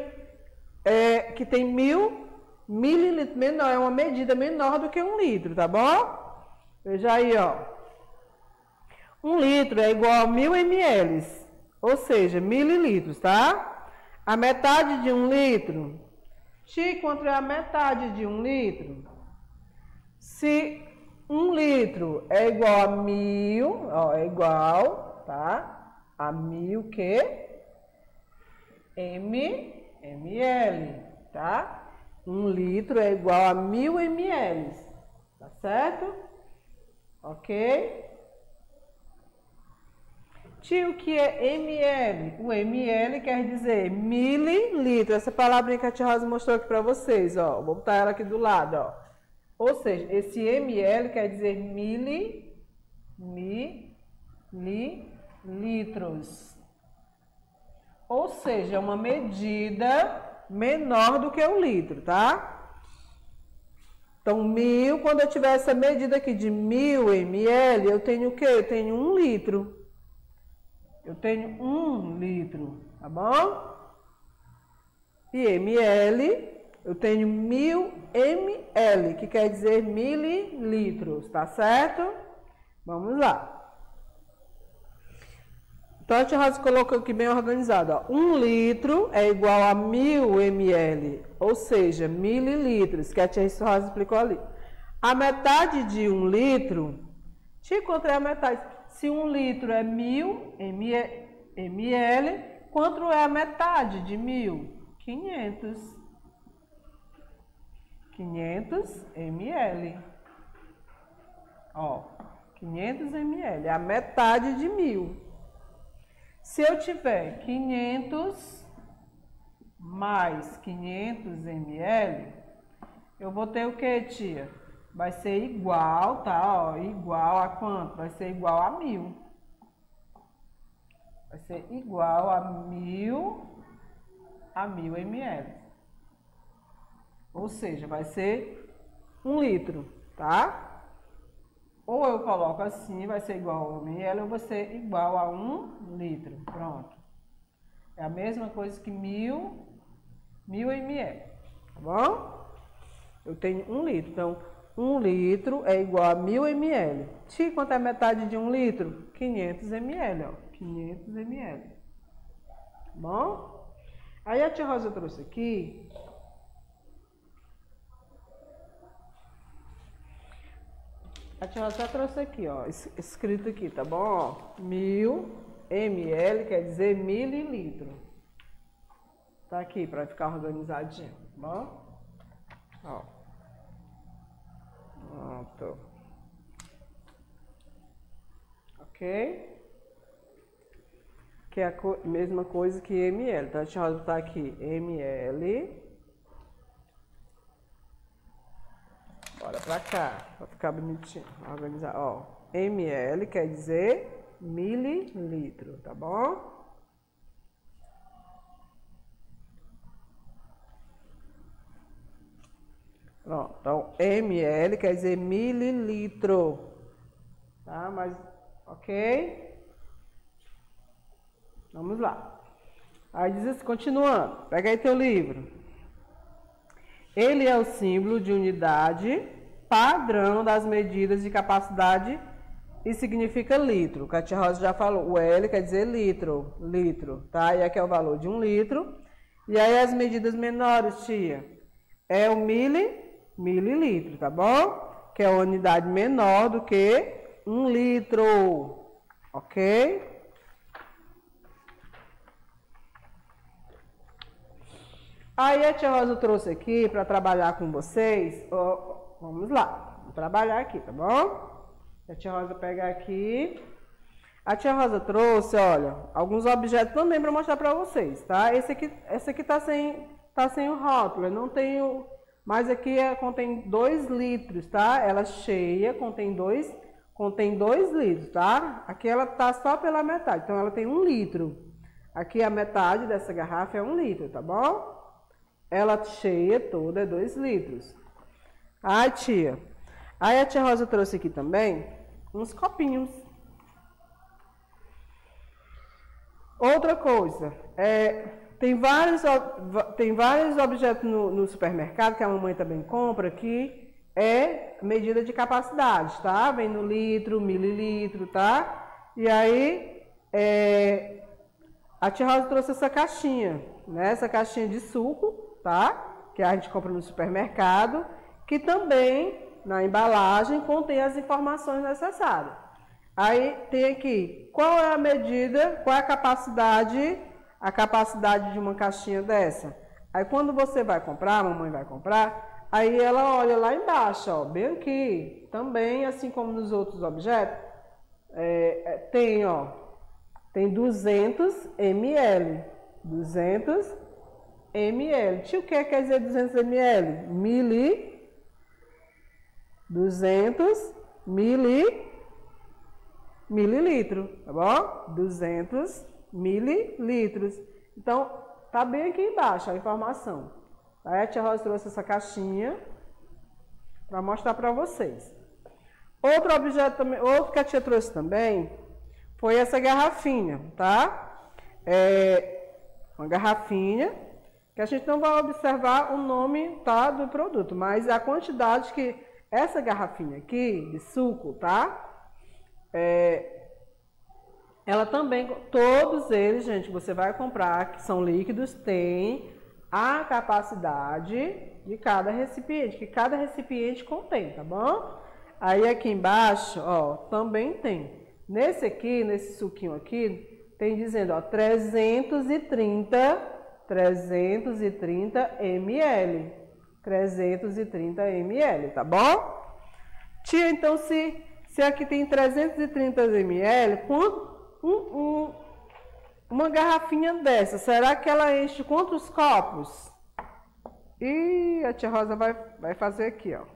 1000 mililitros, menor, é uma medida menor do que 1 litro, tá bom? Veja aí, ó. 1 litro é igual a 1000 ml, ou seja, mililitros, tá? A metade de 1 litro, quanto é a metade de 1 litro? Se 1 litro é igual a 1000, ó, é igual, tá? A 1000 ml, tá? 1 litro é igual a 1000 ml, tá certo? Ok? Tio, o que é ml? O ml quer dizer mililitro. Essa palavrinha que a tia Rosa mostrou aqui para vocês, ó. Vou botar ela aqui do lado, ó. Ou seja, esse ml quer dizer mililitros. Ou seja, é uma medida menor do que 1 litro, tá? Então, 1000, quando eu tiver essa medida aqui de 1000 ml, eu tenho o quê? Eu tenho 1 litro. Eu tenho 1 litro, tá bom? E ml, eu tenho 1000 ml, que quer dizer mililitros, tá certo? Vamos lá. Então, a tia Rosa colocou aqui bem organizado, ó. 1 litro é igual a 1000 ml, ou seja, mililitros, que a tia Rosa explicou ali. A metade de 1 litro, te encontrei a metade. Se 1 litro é 1000 ml, quanto é a metade de 1000? 500 ml. Ó, 500 ml, é a metade de 1000. Se eu tiver 500 mais 500 ml, eu vou ter o que, tia? Vai ser igual, tá? Ó, igual a quanto? Vai ser igual a 1000. Vai ser igual a 1000 ml. Ou seja, vai ser 1 litro, tá? Ou eu coloco assim, vai ser igual a 1 ml, ou vai ser igual a 1 litro. Pronto. É a mesma coisa que 1000 ml, tá bom? Eu tenho 1 litro, então 1 litro é igual a 1000 ml. Tia, quanto é a metade de 1 litro? 500 ml, ó. 500 ml. Tá bom? Aí a tia Rosa trouxe aqui. A tia Rosa trouxe aqui, ó. Escrito aqui, tá bom? Ó, 1000 ml quer dizer mililitro. Tá aqui para ficar organizadinho, tá bom? Ó. Pronto. Ok? Que é a mesma coisa que ml. Então, deixa eu botar aqui ml. Bora pra cá, pra ficar bonitinho. Organizar, ó. ml quer dizer mililitro, tá bom? Pronto, então ml quer dizer mililitro, tá? Mas, ok? Vamos lá. Aí diz assim, continuando, pega aí teu livro. Ele é o símbolo de unidade padrão das medidas de capacidade e significa litro. Que a tia Rosa já falou, o L quer dizer litro, tá? E aqui é o valor de 1 litro. E aí as medidas menores, tia, é o mililitro, tá bom? Que é uma unidade menor do que 1 litro, ok? Aí a tia Rosa trouxe aqui para trabalhar com vocês, vamos lá, vamos trabalhar aqui, tá bom? A tia Rosa pega aqui, a tia Rosa trouxe, olha, alguns objetos também para mostrar para vocês, tá? Esse aqui tá sem o rótulo, não tem o... Mas aqui contém 2 litros, tá? Ela cheia, contém 2 litros, tá? Aqui ela tá só pela metade, então ela tem 1 litro. Aqui a metade dessa garrafa é 1 litro, tá bom? Ela cheia toda é 2 litros. Ai, tia. Aí a tia Rosa trouxe aqui também uns copinhos. Outra coisa, tem vários objetos no supermercado que a mamãe também compra que é medida de capacidade, tá? Vem no litro, mililitro, tá? E aí, a tia Rosa trouxe essa caixinha, né? Essa caixinha de suco, tá? Que a gente compra no supermercado, que também, na embalagem, contém as informações necessárias. Aí tem aqui, qual é a medida, qual é a capacidade de uma caixinha dessa. Aí quando você vai comprar, a mamãe vai comprar, aí ela olha lá embaixo, ó, bem aqui, também, assim como nos outros objetos, tem 200 ml, 200 ml. Tio, o que quer dizer 200 ml? 200 mililitro, tá bom? 200 mililitros. Então, tá bem aqui embaixo a informação. Aí a tia Rosa trouxe essa caixinha para mostrar para vocês. Outro objeto também, outro que a tia trouxe também foi essa garrafinha, tá? Uma garrafinha que a gente não vai observar o nome, tá, do produto, mas a quantidade que essa garrafinha aqui de suco, tá? Ela também, todos eles, gente, você vai comprar, que são líquidos, tem a capacidade de cada recipiente, que cada recipiente contém, tá bom? Aí aqui embaixo, ó, também tem. Nesse aqui, nesse suquinho aqui, tem dizendo, ó, 330 ml. 330 ml, tá bom? Tia, então, se aqui tem 330 ml, uma garrafinha dessa, será que ela enche quantos copos? E a tia Rosa vai fazer aqui, ó.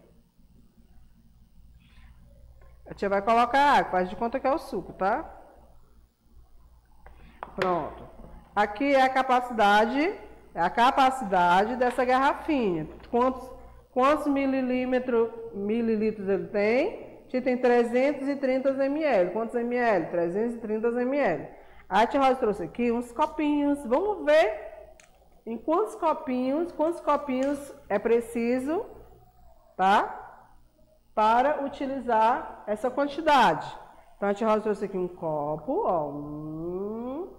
A tia vai colocar água, faz de conta que é o suco, tá? Pronto. Aqui é a capacidade É a capacidade dessa garrafinha. Quantos mililitros ele tem? Tia tem 330 ml. Quantos ml? 330 ml. A tia Rosa trouxe aqui uns copinhos. Vamos ver em quantos copinhos é preciso, tá? Para utilizar essa quantidade. Então a tia Rosa trouxe aqui um copo, ó.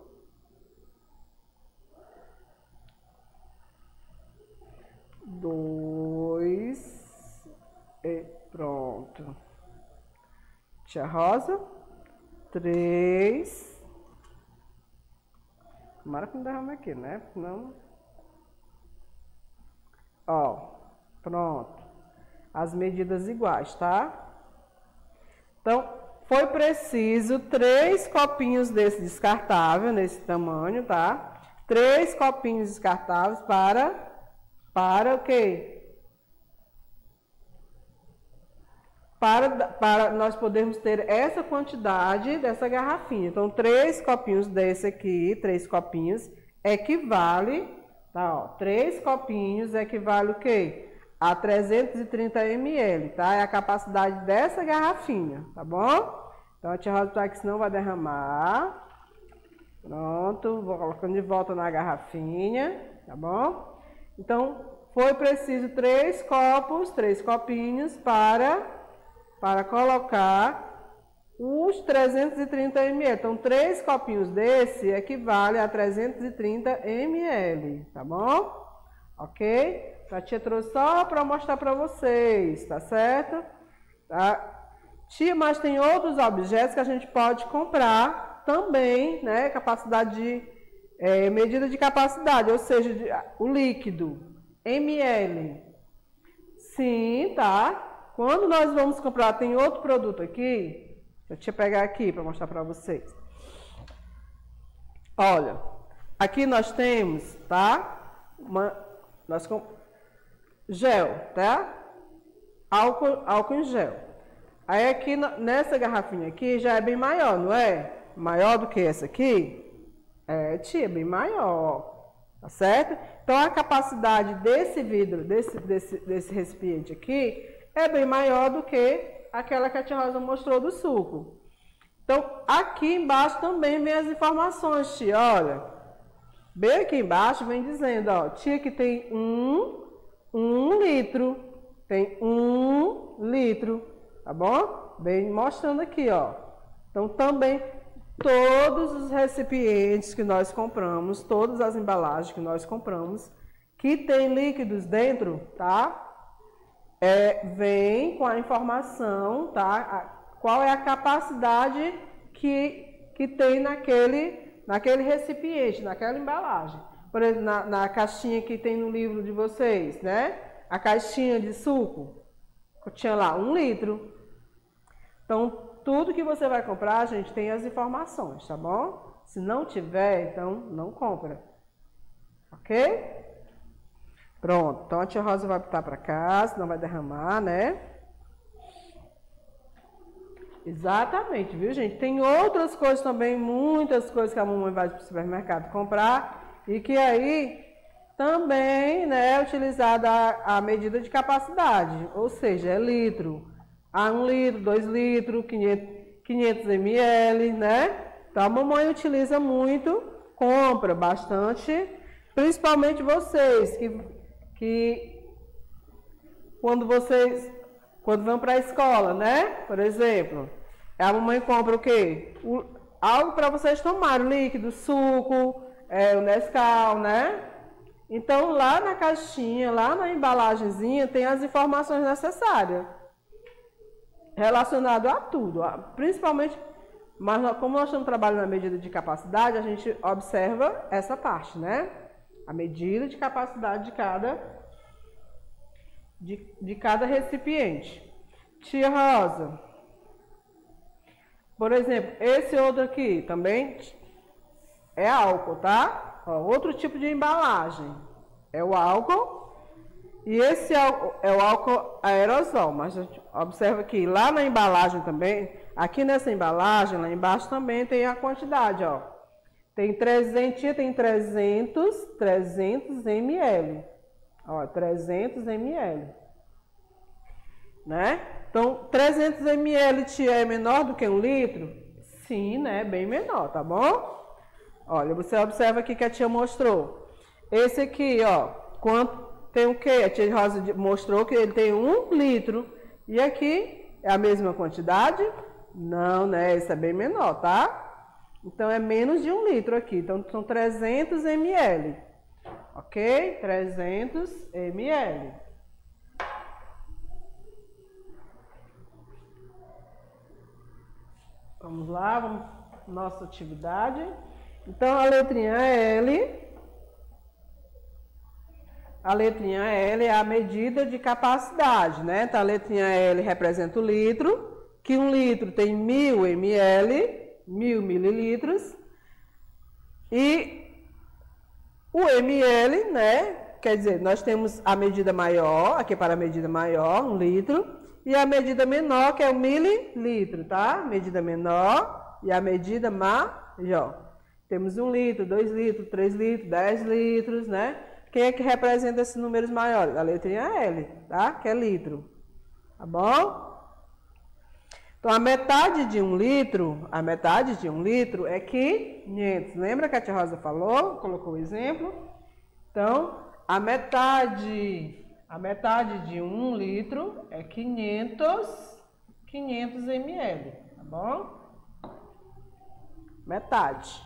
2 e pronto. Tia Rosa, 3. Tomara que não derrame aqui, né? Não. Ó, pronto. As medidas iguais, tá? Então, foi preciso 3 copinhos desse descartável, nesse tamanho, tá? 3 copinhos descartáveis para o quê? Para nós podermos ter essa quantidade dessa garrafinha. Então, 3 copinhos desse aqui, 3 copinhos, equivale, tá, ó, 3 copinhos equivale o quê? A 330 ml, tá? É a capacidade dessa garrafinha, tá bom? Então, a tia Rosa tá aqui, senão vai derramar. Pronto, vou colocando de volta na garrafinha, tá bom? Então, foi preciso 3 copinhos para colocar os 330 ml. Então, 3 copinhos desse equivale a 330 ml, tá bom? Ok? A tia trouxe só para mostrar para vocês, tá certo? Tá? Tia, mas tem outros objetos que a gente pode comprar também, né? Medida de capacidade, ou seja, o líquido, ml. Sim, tá? Quando nós vamos comprar, tem outro produto aqui, deixa eu pegar aqui para mostrar para vocês. Olha, aqui nós temos, tá? Gel, tá? Álcool em gel. Aí aqui, nessa garrafinha aqui, já é bem maior, não é? Maior do que essa aqui? É, tia, bem maior, tá certo? Então, a capacidade desse vidro, desse recipiente aqui, é bem maior do que aquela que a tia Rosa mostrou do suco. Então, aqui embaixo também vem as informações, tia, olha. Bem aqui embaixo vem dizendo, ó, tia, que tem 1 litro, tem 1 litro, tá bom? Bem mostrando aqui, ó. Então, também, todos os recipientes que nós compramos, todas as embalagens que nós compramos, que tem líquidos dentro, tá? Vem com a informação, tá? Qual é a capacidade que tem naquele recipiente, naquela embalagem. Por exemplo, na caixinha que tem no livro de vocês, né? A caixinha de suco, tinha lá 1 litro. Então, tudo que você vai comprar, gente, tem as informações, tá bom? Se não tiver, então não compra. Ok? Pronto. Então, a tia Rosa vai botar para cá, senão vai derramar, né? Exatamente, viu, gente? Tem outras coisas também, muitas coisas que a mamãe vai para o supermercado comprar e que aí também, né, é utilizada a medida de capacidade, ou seja, é litro. 1 litro, 2 litros, 500 ml, né? Então, a mamãe utiliza muito, compra bastante, principalmente vocês, que quando vão para a escola, né? Por exemplo, a mamãe compra o quê? Algo para vocês tomarem, líquido, suco, o Nescau, né? Então, lá na caixinha, lá na embalagenzinha, tem as informações necessárias relacionado a tudo, principalmente, mas como nós estamos trabalhando na medida de capacidade, a gente observa essa parte, né? A medida de capacidade de cada recipiente. Tia Rosa, por exemplo, esse outro aqui também é álcool, tá? Ó, outro tipo de embalagem é o álcool. E esse é o álcool aerosol, mas a gente observa que lá na embalagem também, aqui nessa embalagem, lá embaixo também tem a quantidade, ó. Tem 300 ml. Ó, 300 ml. Né? Então, 300 ml é menor do que 1 litro? Sim, né? Bem menor, tá bom? Olha, você observa aqui que a tia mostrou. Esse aqui, ó, tem o quê? A tia Rosa mostrou que ele tem 1 litro. E aqui é a mesma quantidade? Não, né? Esse é bem menor, tá? Então, é menos de 1 litro aqui. Então, são 300 ml. Ok? 300 ml. Vamos lá, nossa atividade. Então, a letrinha L. A letrinha L é a medida de capacidade, né? Então, a letrinha L representa o litro, que 1 litro tem 1000 ml, 1000 mililitros. E o ml, né? Quer dizer, nós temos a medida maior, aqui para a medida maior, 1 litro. E a medida menor, que é o mililitro, tá? Medida menor e a medida maior. Temos 1 litro, 2 litros, 3 litros, 10 litros, né? Quem é que representa esses números maiores? A letrinha L, tá? Que é litro. Tá bom? Então, a metade de 1 litro é 500. Lembra que a tia Rosa falou? Colocou o exemplo. Então, a metade de 1 litro é 500 ml, tá bom? Metade.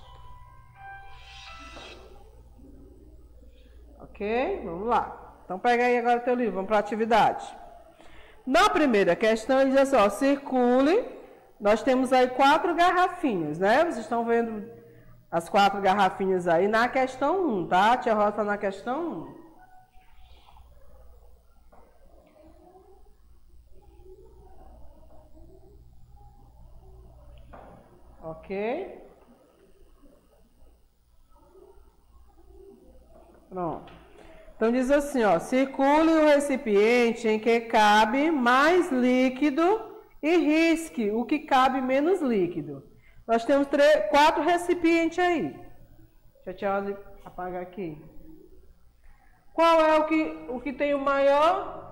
Ok? Vamos lá. Então, pega aí agora o teu livro, vamos para a atividade. Na primeira questão, ele diz assim, ó, circule. Nós temos aí 4 garrafinhas, né? Vocês estão vendo as 4 garrafinhas aí na questão 1, tá? A tia Rosa está na questão 1. Ok? Pronto. Então, diz assim, ó, circule o recipiente em que cabe mais líquido e risque o que cabe menos líquido. Nós temos 4 recipientes aí. Deixa eu apagar aqui. Qual é o que tem o maior?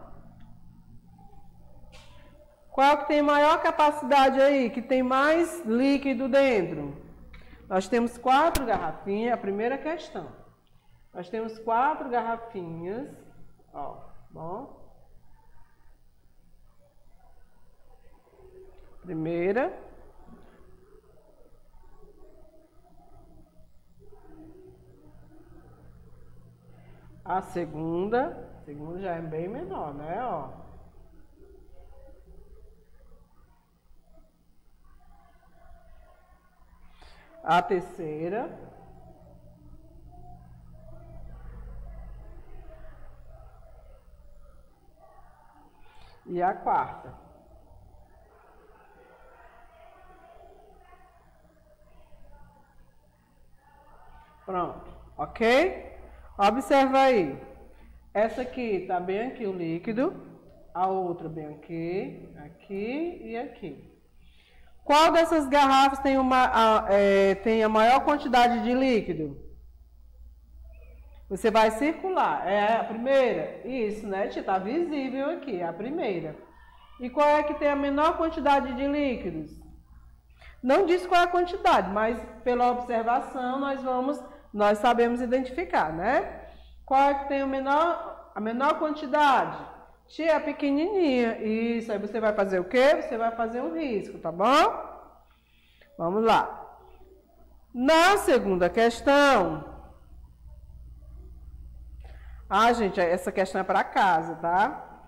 Qual que tem maior capacidade aí? Que tem mais líquido dentro? Nós temos 4 garrafinhas, a primeira questão. Nós temos 4 garrafinhas, ó, bom. Primeira. A segunda já é bem menor, né, ó. A terceira. E a quarta. Pronto, ok? Observa aí. Essa aqui tá bem aqui o líquido, a outra bem aqui, aqui e aqui. Qual dessas garrafas tem a maior quantidade de líquido? Você vai circular. É a primeira? Isso, né? Está visível aqui, a primeira. E qual é que tem a menor quantidade de líquidos? Não diz qual é a quantidade, mas pela observação nós sabemos identificar, né? Qual é que tem a menor quantidade? Tia, a pequenininha. Isso, aí você vai fazer o quê? Você vai fazer um risco, tá bom? Vamos lá. Na segunda questão... Ah, gente, essa questão é para casa, tá?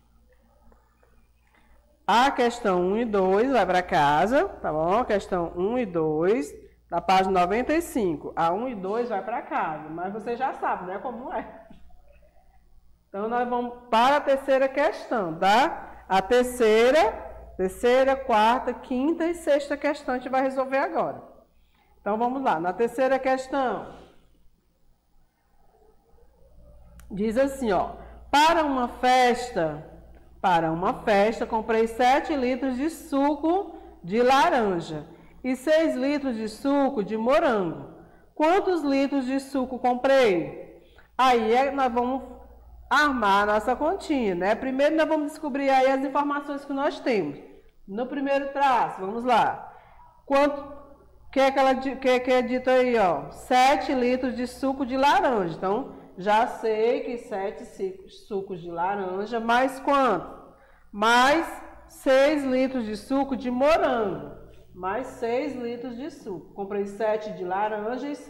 A questão 1 e 2 vai para casa, tá bom? A questão 1 e 2, da página 95. A 1 e 2 vai para casa, mas você já sabe, né, como é. Então, nós vamos para a terceira questão, tá? A terceira, quarta, quinta e sexta questão a gente vai resolver agora. Então, vamos lá. Na terceira questão... Diz assim, ó, para uma festa, comprei 7 litros de suco de laranja e 6 litros de suco de morango. Quantos litros de suco comprei? Aí nós vamos armar a nossa continha, né? Primeiro nós vamos descobrir aí as informações que nós temos. No primeiro traço, vamos lá. Que é dito aí, ó? 7 litros de suco de laranja. Então, já sei que 7 sucos de laranja, mais quanto? Mais 6 litros de suco de morango. Mais 6 litros de suco. Comprei 7 de laranja e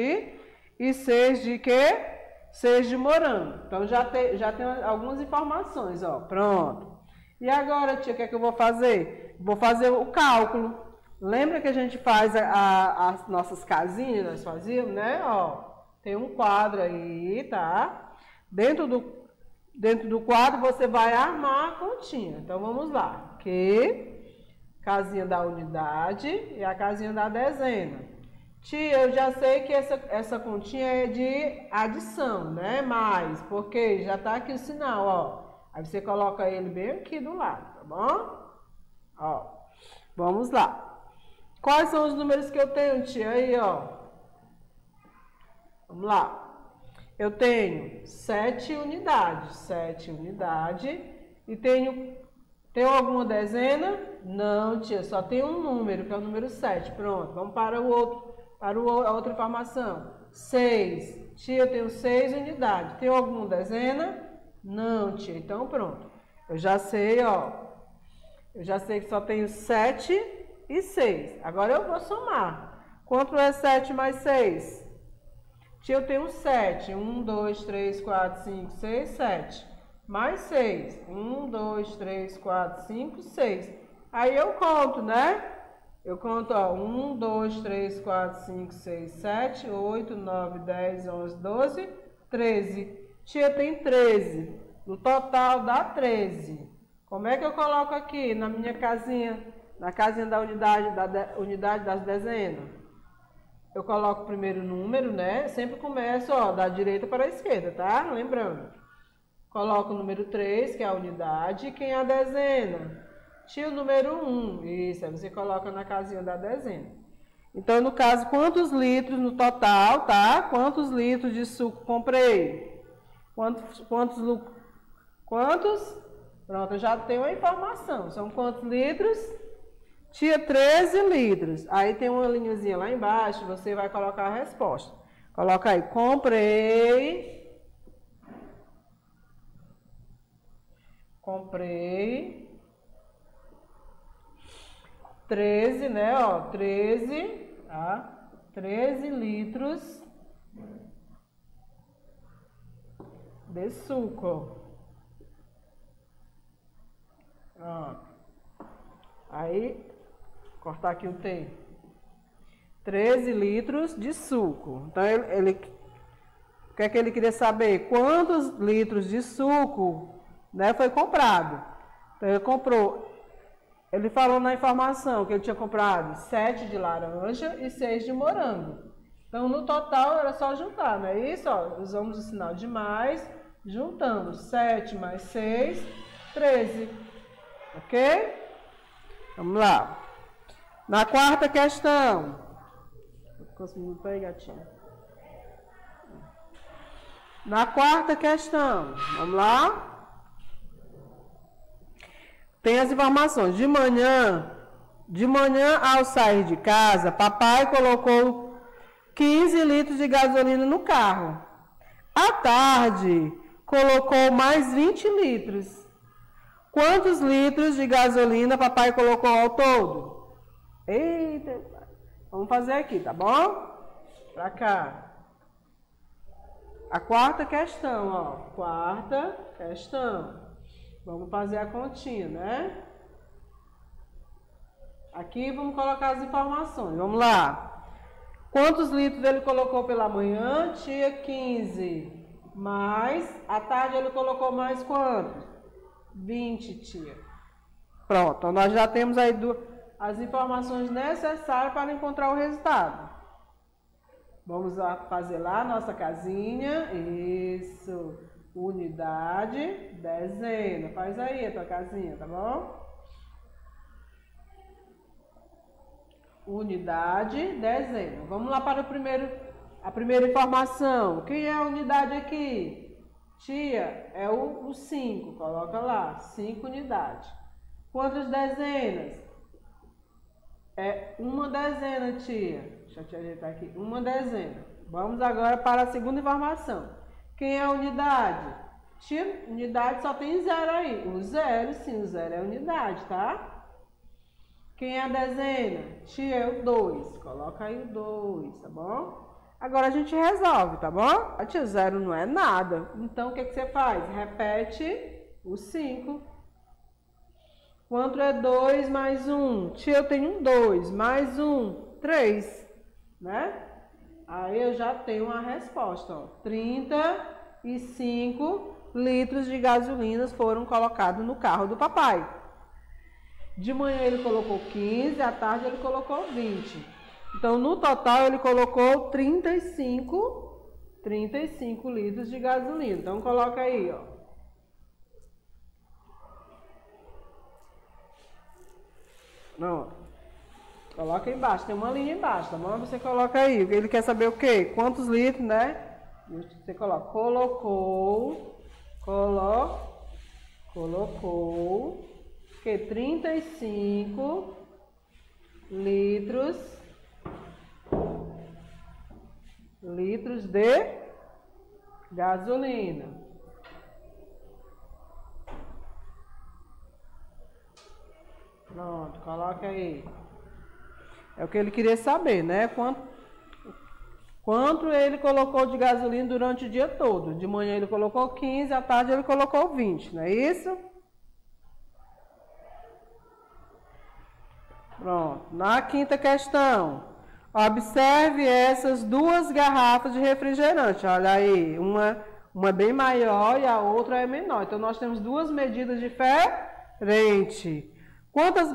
6 de quê? 6 de morango. Então, já tem algumas informações, ó. Pronto. E agora, tia, o que é que eu vou fazer? Vou fazer o cálculo. Lembra que a gente faz as nossas casinhas, nós fazíamos, né? Ó, tem um quadro aí, tá? Dentro do quadro, você vai armar a continha. Então, vamos lá. Casinha da unidade e a casinha da dezena. Tia, eu já sei que essa continha é de adição, né? Mais, porque já tá aqui o sinal, ó. Aí você coloca ele bem aqui do lado, tá bom? Ó, vamos lá. Quais são os números que eu tenho, tia? Aí, ó. Vamos lá. Eu tenho 7 unidades. 7 unidades. E tenho alguma dezena? Não, tia. Só tem um número, que é o número 7. Pronto. Vamos para o outro. Para a outra informação. 6. Tia, eu tenho 6 unidades. Tem alguma dezena? Não, tia. Então, pronto. Eu já sei, ó. Eu já sei que só tenho 7 e 6. Agora eu vou somar. Quanto é 7 mais 6? Tia, eu tenho 7. 1, 2, 3, 4, 5, 6, 7. Mais 6. 1, 2, 3, 4, 5, 6. Aí eu conto, né? Eu conto, ó. 1, 2, 3, 4, 5, 6, 7, 8, 9, 10, 11, 12, 13. Tia, tem 13. No total dá 13. Como é que eu coloco aqui na minha casinha, na casinha da unidade das dezenas? Eu coloco o primeiro número, né? Sempre começo, ó, da direita para a esquerda, tá? Lembrando. Coloco o número 3, que é a unidade, quem é a dezena? Tia, o número 1. Isso, aí você coloca na casinha da dezena. Então, no caso, quantos litros no total, tá? Quantos litros de suco comprei? Quantos? Pronto, eu já tenho a informação. São quantos litros? Tia, 13 litros. Aí tem uma linhazinha lá embaixo, você vai colocar a resposta. Coloca aí, comprei 13, né, ó, 13, tá? 13 litros de suco. Pronto. Aí, cortar aqui o T. 13 litros de suco. Então, o que é que ele queria saber? Quantos litros de suco, né, foi comprado? Então, ele comprou. Ele falou na informação que ele tinha comprado 7 de laranja e 6 de morango. Então, no total, era só juntar, não é isso? Ó, usamos o sinal de mais, juntamos 7 mais 6, 13. Ok? Vamos lá. Na quarta questão. Conseguiu aí, gatinho? Na quarta questão. Vamos lá. Tem as informações. De manhã, ao sair de casa, papai colocou 15 litros de gasolina no carro. À tarde, colocou mais 20 litros. Quantos litros de gasolina papai colocou ao todo? Eita, vamos fazer aqui, tá bom? Pra cá. A quarta questão, ó. Quarta questão. Vamos fazer a continha, né? Aqui vamos colocar as informações. Vamos lá. Quantos litros ele colocou pela manhã? Tia, 15. Mais, à tarde ele colocou mais quantos? 20, tia. Pronto, então nós já temos aí as informações necessárias para encontrar o resultado. Vamos fazer lá a nossa casinha. Isso. Unidade, dezena. Faz aí a tua casinha, tá bom? Unidade, dezena. Vamos lá para o primeiro A primeira informação. Quem é a unidade aqui? Tia, é o 5. Coloca lá, 5 unidades. Quantas dezenas? É uma dezena, tia. Deixa eu te ajeitar aqui. Uma dezena. Vamos agora para a segunda informação. Quem é a unidade? Tia, unidade só tem 0 aí. O 0, sim, o 0 é unidade, tá? Quem é a dezena? Tia, é o 2. Coloca aí o 2, tá bom? Agora a gente resolve, tá bom? A tia, 0 não é nada. Então, o que você faz? Repete o 5. Quanto é 2 mais 1? Tia, eu tenho um 2. Mais 1, 3. Né? Aí eu já tenho a resposta, ó. 35 litros de gasolina foram colocados no carro do papai. De manhã ele colocou 15, à tarde ele colocou 20. Então, no total, ele colocou 35 litros de gasolina. Então, coloca aí, ó. Pronto. Coloca embaixo, tem uma linha embaixo, tá bom? Você coloca aí. Ele quer saber o quê? Quantos litros, né? Você coloca. Colocou. Que 35 litros de gasolina. Pronto, coloca aí. É o que ele queria saber, né? Quanto ele colocou de gasolina durante o dia todo. De manhã ele colocou 15, à tarde ele colocou 20, não é isso? Pronto. Na quinta questão, observe essas duas garrafas de refrigerante. Olha aí, uma é bem maior e a outra é menor. Então, nós temos duas medidas diferentes. Quantas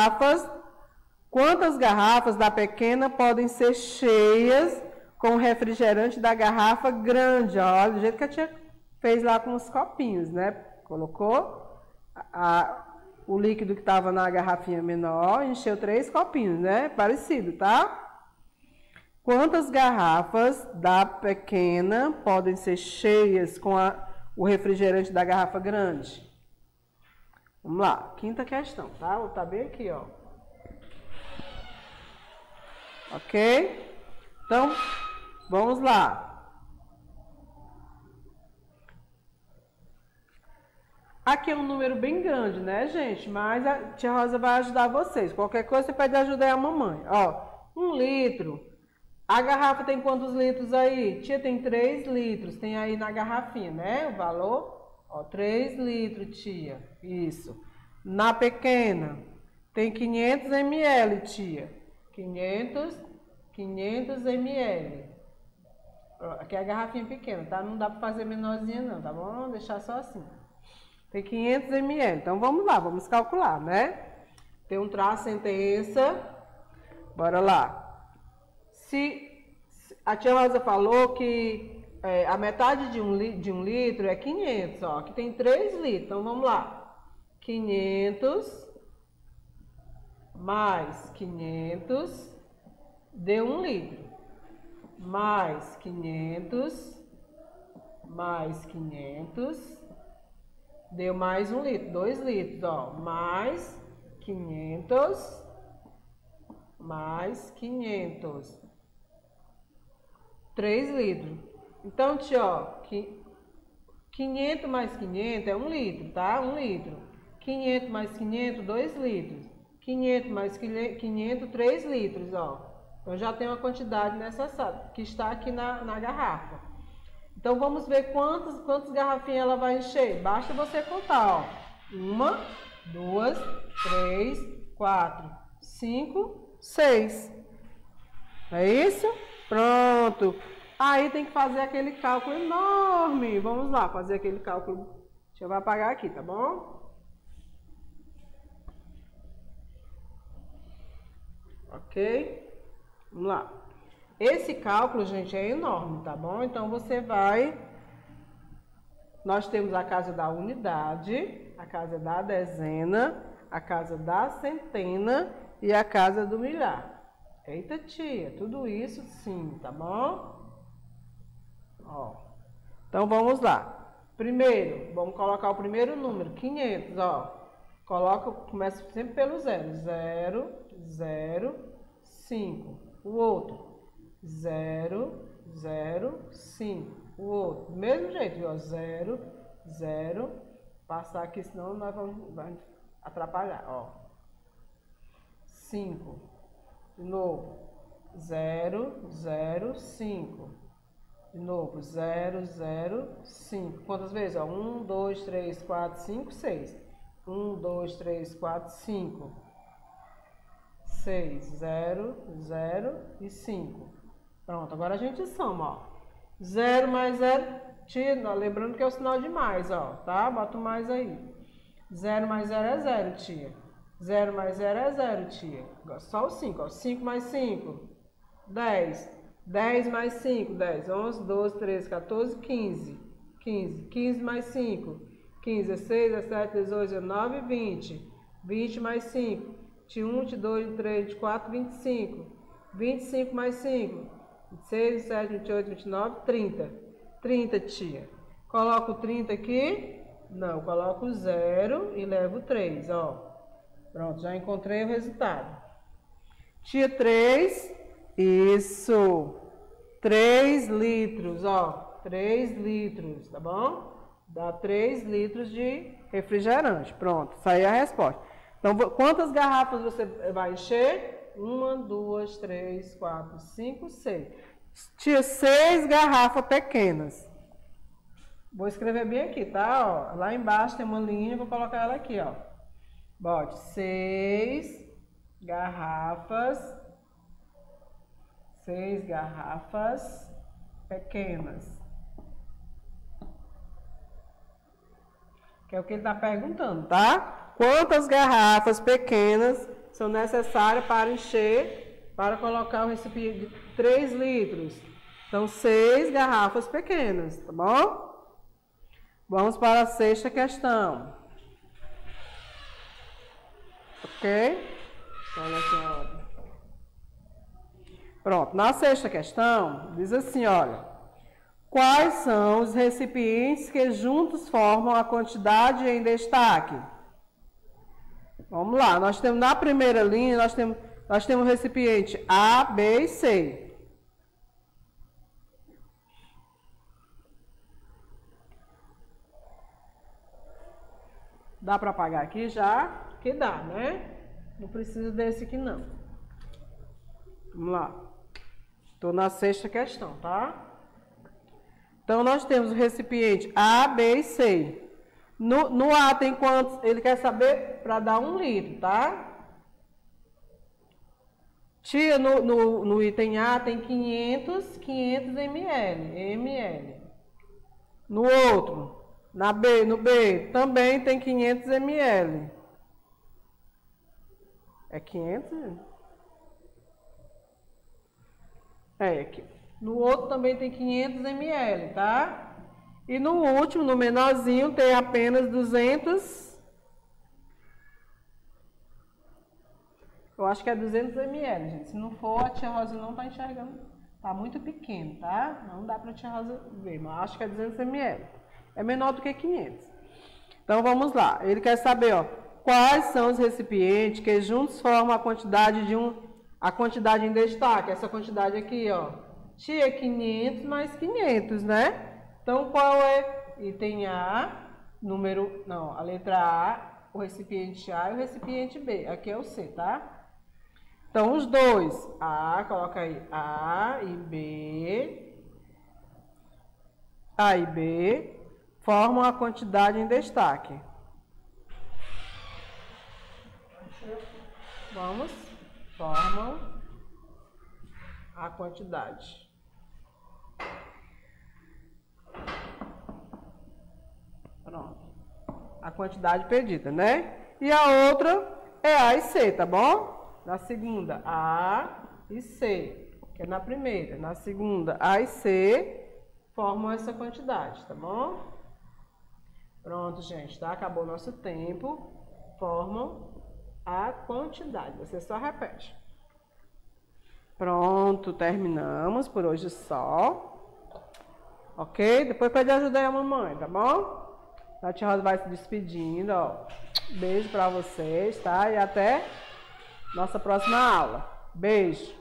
garrafas da pequena podem ser cheias com o refrigerante da garrafa grande? Olha, do jeito que a tia fez lá com os copinhos, né? Colocou o líquido que estava na garrafinha menor, encheu 3 copinhos, né? Parecido, tá? Quantas garrafas da pequena podem ser cheias com o refrigerante da garrafa grande? Vamos lá, quinta questão, tá? Vou botar bem aqui, ó. Ok? Então, vamos lá. Aqui é um número bem grande, né, gente? Mas a tia Rosa vai ajudar vocês. Qualquer coisa, você pede ajuda aí a mamãe. Ó, 1 litro. A garrafa tem quantos litros aí? Tia, tem 3 litros. Tem aí na garrafinha, né? O valor. Ó, 3 litros, tia. Isso. Na pequena, tem 500 ml, tia. 500 ml. Aqui é a garrafinha pequena, tá? Não dá pra fazer menorzinha não, tá bom? Vamos deixar só assim. Tem 500 ml. Então, vamos lá, vamos calcular, né? Tem um traço, sentença. Bora lá. Se a tia Rosa falou que a metade de um litro é 500, ó. Aqui tem 3 litros. Então, vamos lá. 500 mais 500 deu 1 litro. Mais 500 mais 500 deu mais 1 litro, 2 litros, ó. Mais 500 mais 500. 3 litros. Então, tia, ó, 500 mais 500 é 1 litro, tá? 1 litro. 500 mais 500, 2 litros. 500 mais 500, 3 litros, ó. Então, já tem uma quantidade necessária, que está aqui na garrafa. Então, vamos ver quantas garrafinhas ela vai encher. Basta você contar, ó. 1, 2, 3, 4, 5, 6. É isso? Pronto. Aí tem que fazer aquele cálculo enorme. Vamos lá, fazer aquele cálculo. Deixa eu apagar aqui, tá bom? Ok? Vamos lá. Esse cálculo, gente, é enorme, tá bom? Então, você vai... Nós temos a casa da unidade, a casa da dezena, a casa da centena e a casa do milhar. Eita, tia, tudo isso sim, tá bom? Ó. Então, vamos lá. Primeiro, vamos colocar o primeiro número, 500, ó. Começa sempre pelo 0. 0, 0, 5. O outro, 0, 0, 5. O outro, do mesmo jeito, viu? 0, 0. Passar aqui, senão nós vamos atrapalhar, ó. 5. De novo, 0, 0, 5. De novo, 0, 0, 5. Quantas vezes? 1, 2, 3, 4, 5, 6. 1, 2, 3, 4, 5. 6, 0, 0 e 5. Pronto, agora a gente soma, ó. 0 mais 0, tia, lembrando que é o sinal de mais, ó, tá? Bota o mais aí. 0 mais 0 é 0, tia. 0 mais 0 é 0, tia. Só o 5, ó. 5 mais 5, 10. 10 mais 5, 10, 11, 12, 13, 14, 15. 15. 15 mais 5, 15, 16, 17, 18, 19, 20. 20 mais 5, 21, 22, 23, 24, 25. 25 mais 5, 26, 27, 28, 29, 30. 30, tia. Coloco o 30 aqui? Não, coloco o 0 e levo o 3, ó. Pronto, já encontrei o resultado. Tia, 3, isso. 3 litros, ó. 3 litros, tá bom? Dá 3 litros de refrigerante. Pronto, essa aí é a resposta. Então, quantas garrafas você vai encher? 1, 2, 3, 4, 5, 6. Tia, 6 garrafas pequenas. Vou escrever bem aqui, tá? Ó, lá embaixo tem uma linha, vou colocar ela aqui, ó. Bote 6 garrafas. 6 garrafas pequenas. Que é o que ele está perguntando, tá? Quantas garrafas pequenas são necessárias para encher, para colocar um recipiente de 3 litros? Então, 6 garrafas pequenas, tá bom? Vamos para a sexta questão. Ok? Olha aqui a ordem. Pronto, na sexta questão, diz assim, olha. Quais são os recipientes que juntos formam a quantidade em destaque? Vamos lá, nós temos na primeira linha, nós temos o recipiente A, B e C. Dá para apagar aqui já? Que dá, né? Não precisa desse aqui não. Vamos lá. Estou na sexta questão, tá? Então, nós temos o recipiente A, B e C. No A tem quantos? Ele quer saber para dar 1 litro, tá? Tia, no item A tem 500 ml. No outro, no B, também tem 500 ml. É 500? É, aqui. No outro também tem 500 ml, tá? E no último, no menorzinho, tem apenas 200. Eu acho que é 200 ml, gente. Se não for, a tia Rosa não tá enxergando. Tá muito pequeno, tá? Não dá pra tia Rosa ver, mas acho que é 200 ml. É menor do que 500. Então, vamos lá. Ele quer saber, ó, quais são os recipientes que juntos formam a quantidade a quantidade em destaque. Essa quantidade aqui, ó. Tia, 500 mais 500, né? Então, qual é? Item A, a letra A, o recipiente A e o recipiente B. Aqui é o C, tá? Então, os dois. A, coloca aí, A e B, formam a quantidade em destaque. Vamos, formam a quantidade. Pronto. A quantidade pedida, né? E a outra é A e C, tá bom? Na segunda, A e C, que é na primeira. Na segunda, A e C formam essa quantidade, tá bom? Pronto, gente, tá? Acabou o nosso tempo. Formam a quantidade. Você só repete. Pronto, terminamos por hoje só. Ok? Depois pede ajuda aí a mamãe, tá bom? A tia Rosa vai se despedindo, ó. Beijo pra vocês, tá? E até nossa próxima aula. Beijo!